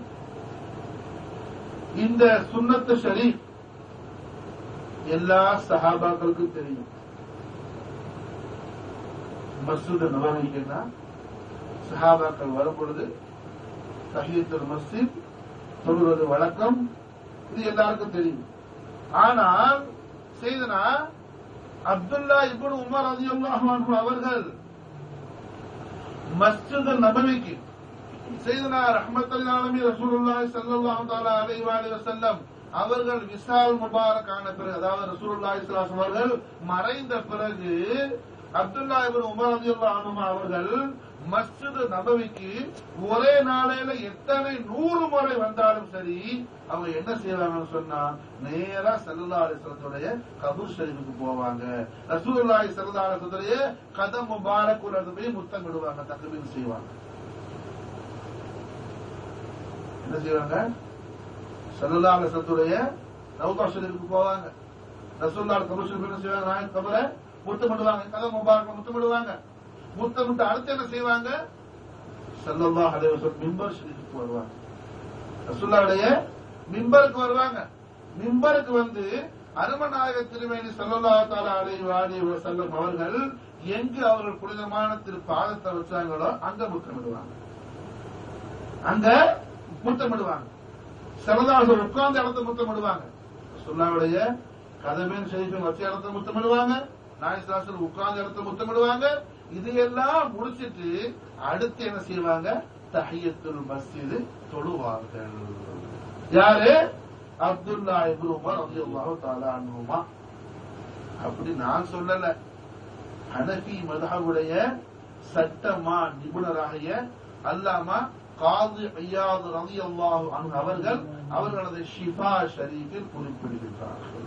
இந்த சுன்னத்து ஷரீஃப் எல்லா சஹாபாக்களுக்கும் தெரியும். மஸ்ஜித் நபவிக்குன்னா சஹாபாக்கள் வரும் பொழுது தஹியத்துல் மஸ்ஜித் தொழுவது வழக்கம், இது எல்லாருக்கும் தெரியும். ஆனால் செய்தனா அப்துல்லா இப்னு உமர் ரலியல்லாஹு அன்ஹு அவர்கள் மஸ்ஜித் நபவிக்கு செய்தனா ரஹ்மத்துல் ஆலமீன் ரசூலுல்லாஹி ஸல்லல்லாஹு தஆலா அலைஹி வஸல்லம் அவர்கள் விசால் முபாரக் ஆன பிறகு, அதாவது ரசூலுல்லாஹி ஸல்லல்லாஹு அலைஹி அவர்கள் மறைந்த பிறகு அப்துல்லா இப்னு உமர் ரலியல்லாஹு அன்ஹு அவர்கள் மஸ்ஜித் நபவிக்கு ஒரே நாளையில எத்தனை நூறு முறை வந்தாலும் சரி அவங்க என்ன செய்வாங்கன்னு சொன்னா நேரா ஸல்லல்லாஹு அலைஹி வஸல்லமுடைய கபூர் ஷரீஃபுக்கு போவாங்க. ரசூலுல்லாஹி ஸல்லல்லாஹு அலைஹி வஸல்லமுடைய கதம் முபாரக்குல போய் முத்தமிடுவாங்க, தக்பீர் செய்வாங்க. என்ன செய்வாங்க? ஸல்லல்லாஹு அலைஹி வஸல்லமுடைய ரவுதா ஷரீஃபுக்கு போவாங்க. ரசூலுல்லாஹி கபூர் ஷரீஃப் என்ன செய்வாங்க? நாயகம் கபரை முத்தமிடுவாங்க, கதம் முபாரக் முத்தமிடுவாங்க. முத்தமிட்டு அடுத்து என்ன செய்வாங்க? ஸல்லல்லாஹு அலைஹி வஸல்லம் மிம்பர் ஷரீஃபுக்கு வருவாங்க. ரசூலுல்லாஹ்வுடைய மிம்பருக்கு வருவாங்க. மிம்பருக்கு வந்து அருமநாயக திருமேனி ஸல்லல்லாஹு தஆலா அலைஹி வஸல்லம் அவர்கள் எங்கு அவர்கள் புனிதமான திரு பாதத்தை வச்சாங்களோ அங்க முத்தமிடுவாங்க, அங்க முத்தமிடுவாங்க. ஸல்லல்லாஹு அலைஹி வஸல்லம் உட்கார்ந்த இடத்துல முத்தமிடுவாங்க. ரசூலுல்லாஹ்வுடைய கதமேன் ஷரீஃபின் வச்ச இடத்துல முத்தமிடுவாங்க, நாயகம் உட்கார்ந்த இடத்துல முத்தமிடுவாங்க. இதையெல்லாம் முடிச்சிட்டு அடுத்து என்ன செய்வாங்க? தஹியத்துல் மஸ்ஜித் தொழுவார்கள். யாரு? அப்துல்லா இப்னு உமர் ரலியல்லாஹு தஆலா அன்ஹுமா. அப்படி நான் சொல்லல, ஹனஃபி மذஹபுடைய சட்டமா நிபுணராகிய அல்லாமா காதி இயாத் ரலியல்லாஹு அன்ஹு அவர்கள் அவர்களது ஷிஃபா ஷரீஃபில் குறிப்பிடுகின்றார்கள்.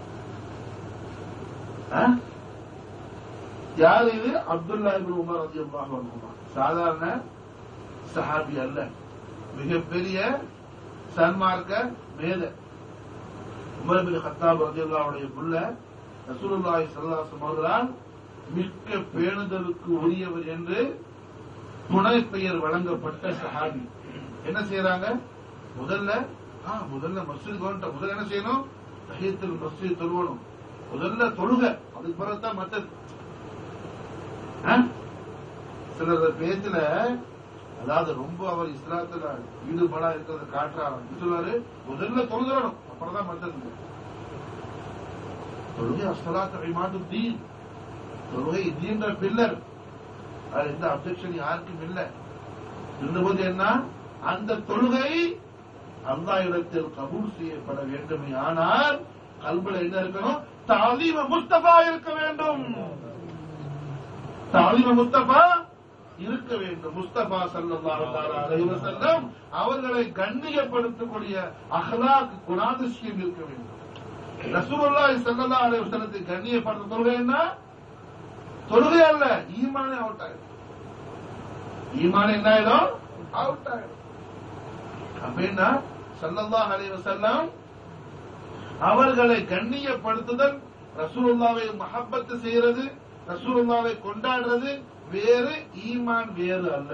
யார் இது? அப்துல்லா இப்னு உமர் ரலியல்லாஹு அன்ஹுமா. சாதாரண சஹாபி அல்ல, மிகப்பெரிய சன்மார்க்க மேத. உமர் பின் கத்தாப் ரலியல்லாஹு அன்ஹு புள்ள ரசூலுல்லாஹி ஸல்லல்லாஹு அலைஹி வஸல்லம் அவர்களால் மிக்க பேணுதலுக்கு உரியவர் என்று துணை பெயர் வழங்கப்பட்ட சஹாபி. என்ன செய்யறாங்க? முதல்ல முதல்ல மஸ்ஜித் வந்துட்ட முதல்ல என்ன செய்யணும்? தஹியத்துல் மஸ்ஜித் தொழுவணும். முதல்ல தொழுக, அதுக்கு பிறகுதான் மற்றது. சிலர் பேச்சுல அதாவது ரொம்ப அவர் இஸ்லாத்துல ஈடுபாடா இருக்கிறத காட்டுறாரு. சொல்லுவாரு முதல்ல தொழுகணும், அப்புறம் தான் மற்றது. தொழுகை அஸ்ஸலாத்து இமாதுத் தீன், தொழுகை தீன்ற பில்லர். அது எந்த அப்ஜெக்ஷன் யாருக்கும் இல்லை. இருந்தபோது என்ன, அந்த தொழுகை அல்லாஹ் இடத்தில் கபூல் செய்யப்பட வேண்டுமே ஆனால் கல்புல என்ன இருக்கணும்? தாலீம முஸ்தபா இருக்க வேண்டும். தாலீம முஸ்தபா இருக்க வேண்டும். முஸ்தபா ஸல்லல்லாஹு அலைஹி வஸல்லம் அவர்களை கண்ணியப்படுத்தக்கூடிய அஹ்லாக் குணாதிசயம் இருக்க வேண்டும். ரசூலுல்லாஹி ஸல்லல்லாஹு அலைஹி வஸல்லத்தை கண்ணியப்படுத்த தொழுகை என்ன? தொழுகை அல்ல, ஈமானே அவுட் ஆயிடும். ஈமானே என்ன ஆயிடும்? அவுட் ஆயிடும். அப்படின்னா ஸல்லல்லாஹு அலைஹி வஸல்லம் அவர்களை கண்ணியப்படுத்துதல், ரசூலுல்லாஹ்வை மஹப்பத் செய்யறது, ரசூலுல்லாஹ்வை கொண்டாடுறது வேறு, ஈமான் வேறு அல்ல.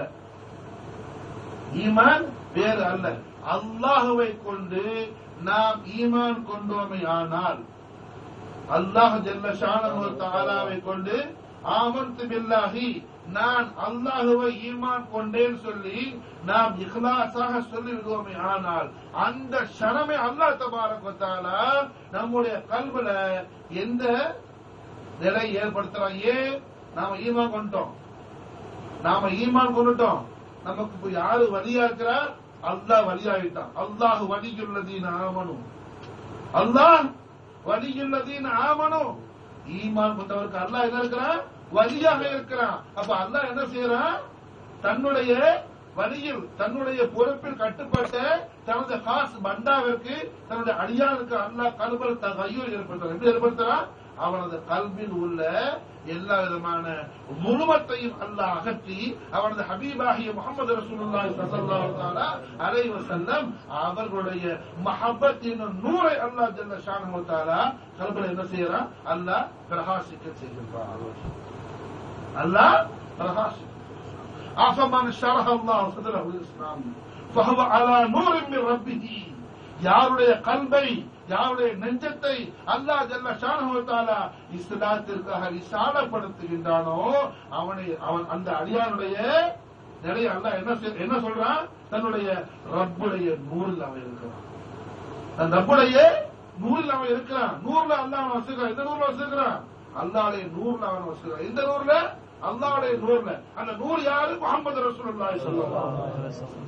ஈமான் வேறு அல்ல. அல்லாஹ்வை கொண்டு நாம் ஈமான் கொண்டோமே ஆனால், அல்லாஹ் ஜல்ல ஷானஹு வ தஆலாவை கொண்டு ஆமன்து பில்லாஹி, நான் அல்லாஹ்வை ஈமான் கொண்டேன் சொல்லி நாம் இக்லாஸாக சொல்லி விடுவோமே ஆனால், அந்த ஷரமே அல்லாஹ் தபாரக வ தஆலா நம்முடைய கல்புல எந்த நிலை ஏற்படுத்துறான்? ஏன் நாம ஈமான் கொண்டோம், நாம ஈமான் கொண்டுட்டோம், நமக்கு இப்ப யாரு வலியா இருக்கிறா? அல்லாஹ் வலியாயிட்டான். அல்லாஹ் வலியுள்ளதீன ஆமனு, அல்லாஹ் வலியுள்ளதீன ஆமனு. ஈமான் கொண்டவருக்கு அல்லாஹ் என்ன இருக்கிறான்? வலியாக இருக்கிறான். அப்ப அல்லாஹ் என்ன செய்யறான்? தன்னுடைய வலியில், தன்னுடைய பொறுப்பில் கட்டுப்பட்ட தனது காசு பண்டாவிற்கு, தன்னுடைய அடியானுக்கு அல்லாஹ் கல்பல் தகையூர் ஏற்படுத்துறான். எப்படி ஏற்படுத்துறான்? அவனது கல்வியில் உள்ள எல்லா விதமான முழுமத்தையும் அல்லாஹ் அகற்றி, அவனது ஹபீபாகிய முஹம்மது ரசூலுல்லாஹி ஸல்லல்லாஹு அலைஹி வஸல்லம் அவர்களுடைய மஹப்பத்தின் நூரை அல்லாஹ் ஜல்ல ஷானஹு வ தஆலா கல்புல என்ன செய்யறான்? அல்லாஹ் பிரகாசிக்க செய்கிறான். அல்லாஹ் பிரகாசிக்க. அஃபமன் ஷரஹ அல்லாஹு ஸத்ரஹு லில் இஸ்லாம் ஃபஹுவ அலா நூரின் மின் ரப்பிஹி. யாருடைய கல்பை, யாருடைய நெஞ்சத்தை அல்லாஹ் ஜல்ல ஷானஹு வ தஆலா இஸ்லாத்திற்காக விசாலப்படுத்துகின்றானோ அவனை, அவன் அந்த அடியானுடைய நிலையை அல்லாஹ் என்ன என்ன சொல்றான்? தன்னுடைய ரப்புடைய நூறில் அவன் இருக்கிறான். தன் ரப்புடைய நூறில் அவன் இருக்கிறான். நூறுல அல்லாஹ் அவன் வசிக்கிறான். எந்த நூறுல வசிக்கிறான்? அல்லாஹ்வுடைய நூறுல அவன் வசிக்கிறான். எந்த நூறுல? அல்லாஹ்வுடைய நூறுல. அந்த நூறு யாரு? முஹம்மது ரசூலுல்லாஹி ஸல்லல்லாஹு அலைஹி வஸல்லம்.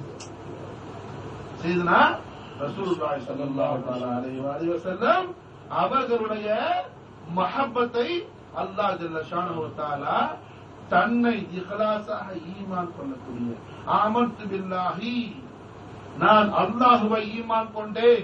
சையதுனா ரசூலுல்லாஹி ஸல்லல்லாஹு அலைஹி வஸல்லம் அவர்களுடைய மஹப்பத்தை அல்லாஹ் ஜல்ல ஷானஹு வ தஆலா தன்னை இக்லாஸாக ஈமான் கொள்ளக்கூடிய, ஆமன்து பில்லாஹி, நான் அல்லாஹ்வை ஈமான் கொண்டேன்,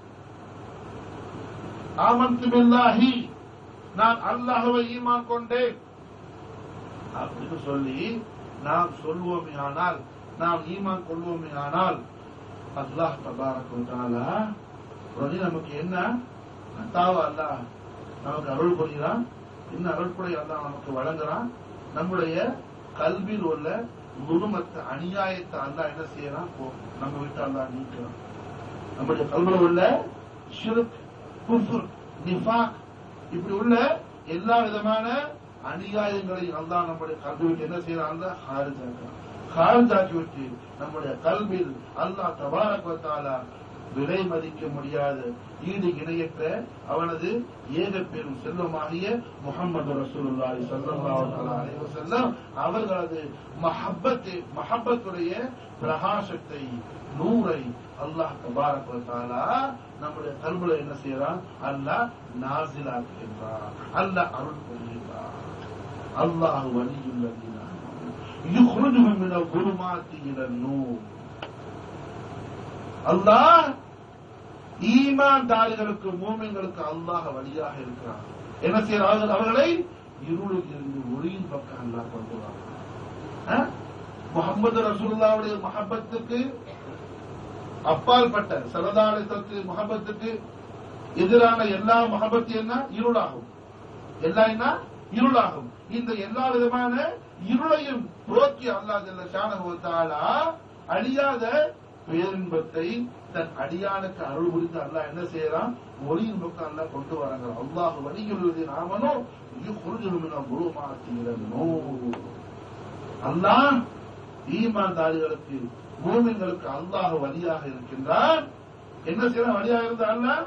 ஆமன்து பில்லாஹி, நான் அல்லாஹ்வை ஈமான் கொண்டேன் அப்படின்னு சொல்லி நாம் சொல்வோமே ஆனால், நாம் ஈமான் கொள்வோமே ஆனால், அல்லாஹ் தபாரக வ தஆலா நமக்கு என்ன அத்தாவா அல்லாஹ் நமக்கு அருள் புரிகிறான், என்ன அருள்புரை அல்லாஹ் நமக்கு வழங்குறான்? நம்முடைய கல்வியில் உள்ள குருமத்தை, அநியாயத்தை அல்லாஹ் என்ன செய்யறான்? நம்ம விட்டு அல்லாஹ் நீக்கிறான். நம்முடைய கல்வியில் உள்ள ஷிர்க், குஃப்ர், நிஃபாக், இப்படி உள்ள எல்லா விதமான அநியாயங்களை அல்லாஹ் நம்முடைய கல்வி விட்டு என்ன செய்யறான்? அல்லாஹ் ஹாரிஜ் ஆக்குறான். ஹாரிஜ் ஆக்கிவிட்டு நம்முடைய கல்வியில் அல்லாஹ் தபாரக வ தஆலா விலை மதிக்க முடியாத, ஈடு இணையற்ற அவனது ஏக பெரும் செல்வமாகிய முஹம்மது ரசூலுல்லாஹி ஸல்லல்லாஹு அலைஹி வஸல்லம் அவர்களது மஹப்பத்தை, மஹப்பத்துடைய பிரகாசத்தை, நூரை அல்லாஹ் தபாரக வ தஆலா நம்முடைய கல்புல என்ன செய்யறான்? அல்லாஹ் நாஸிலாக்குகின்றான், அல்லாஹ் அருள் புரிகின்றான். அல்லாஹ் வலியுல்லதீன யுக்ரிஜுஹும் மினல் குலுமாத்தி இலன் நூர். அல்லாஹ் ஈமான்தாரிகளுக்கு, மூமின்களுக்கு அல்லாஹ் வழியாக இருக்கிறான். என்ன செய்யறார்கள்? அவர்களை இருளில் இருந்து ஒளியின் பக்கம் அல்லாஹ் கொண்டு வரான். முஹம்மது ரசூலுல்லாஹ்வுடைய மஹப்பத்துக்கு அப்பால் பட்ட சரதாரத்துக்கு மஹப்பத்துக்கு எதிரான எல்லா மஹப்பத்து என்ன? இருளாகும். எல்லா என்ன? இருளாகும். இந்த எல்லா விதமான இருளையும் போக்கி அல்லாஹ் ஜல்ல ஷானஹு வ தஆலா அழியாத பேரின்பத்தை தன் அடியானுக்கு அருள் புரிந்து அல்லாஹ் என்ன செய்யறான்? ஒளியின் பக்கம் அல்லாஹ் கொண்டு வராங்க. அல்லாஹ் வலியுல்லதீன ஆமனு யுக்ரிஜுஹும் மினல் குலுமாத்தி இலன் நூர். அல்லாஹ் ஈமான்தாரிகளுக்கு, மூமின்களுக்கு அல்லாஹ் வலியாக இருக்கின்றான். என்ன செய்யறான்? வலியாக இருந்தா அல்லாஹ்,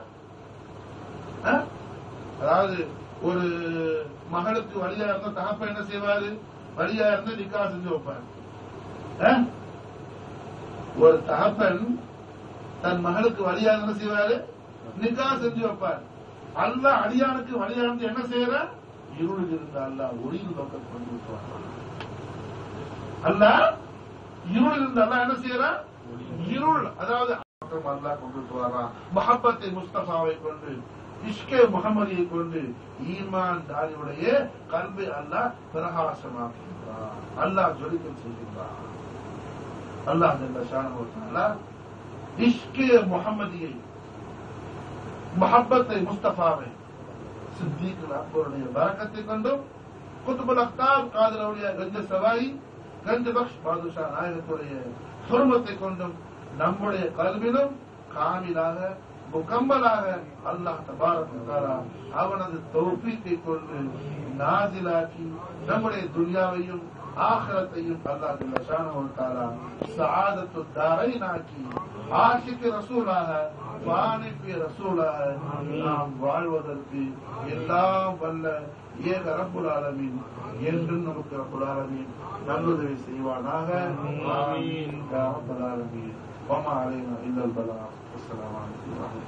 அதாவது ஒரு மகளுக்கு வலியா இருந்தா தகப்ப என்ன செய்வாரு? வலியா இருந்தா நிக்கா செஞ்சு வைப்பாரு. ஒரு தகப்பன் தன் மகளுக்கு வலியா என்ன செய்வாரு? நிக்கா செஞ்சு வைப்பார். அல்லாஹ் அடியானுக்கு வழியானது என்ன செய்யற? இருளில் இருந்த அல்லாஹ் ஒளியின் பக்கம் கொண்டு விட்டுவாங்க. அல்லாஹ் இருளில் இருந்த அல்லாஹ் என்ன செய்யற? இருள், அதாவது அல்லாஹ் கொண்டு விட்டுவாரா. மஹப்பத்தை முஸ்தபாவை கொண்டு, இஷ்கே முகமதியை கொண்டு ஈமான் தாரியுடைய கல்வி அல்லாஹ் பிரகாசமாக்குகிறார். அல்லாஹ் ஜொலிக்க செய்கின்றார். அல்லாஹ் ஜல்ல ஷானஹு தஆலா இஷ்கே முகமதியை, மஹப்பத்தை முஸ்தபாவை சித்திக் அக்பருடைய பரக்கத்தை கொண்டும், குதுபுல் அக்தாப் காதர் அவுலியா கஞ்ச சவாயி கஞ்ச பக்ஷ் பாதுஷா நாயகத்துடைய சுருமத்தை கொண்டும் நம்முடைய கல்விலும் காமிலாக முகம்மலாக அல்லாஹ் தபாரக வ தஆலா அவனது தௌஃபீக்கை கொண்டு நாசிலாக்கி நம்முடைய துன்யாவையும் ஆகிரத்தையும் அல்லாஹ் ஜல்ல ஷானஹு வ தஆலா சஆதத்து தாரைன் ஆக்கி ஆஷிக் ரசூலாக வானிபி ரசூலாக நாம் வாழ்வதற்கு எல்லாம் வல்ல ஏக ரப்புல் ஆலமீன் என்றும் நமக்கு ரப்புல் ஆலமீன் நல்லுதவி செய்வானாக. ஆமீன் யா ரப்பல் ஆலமீன். வமா அலைனா இல்லல் பலாக். அஸ்ஸலாமு அலைக்கும்.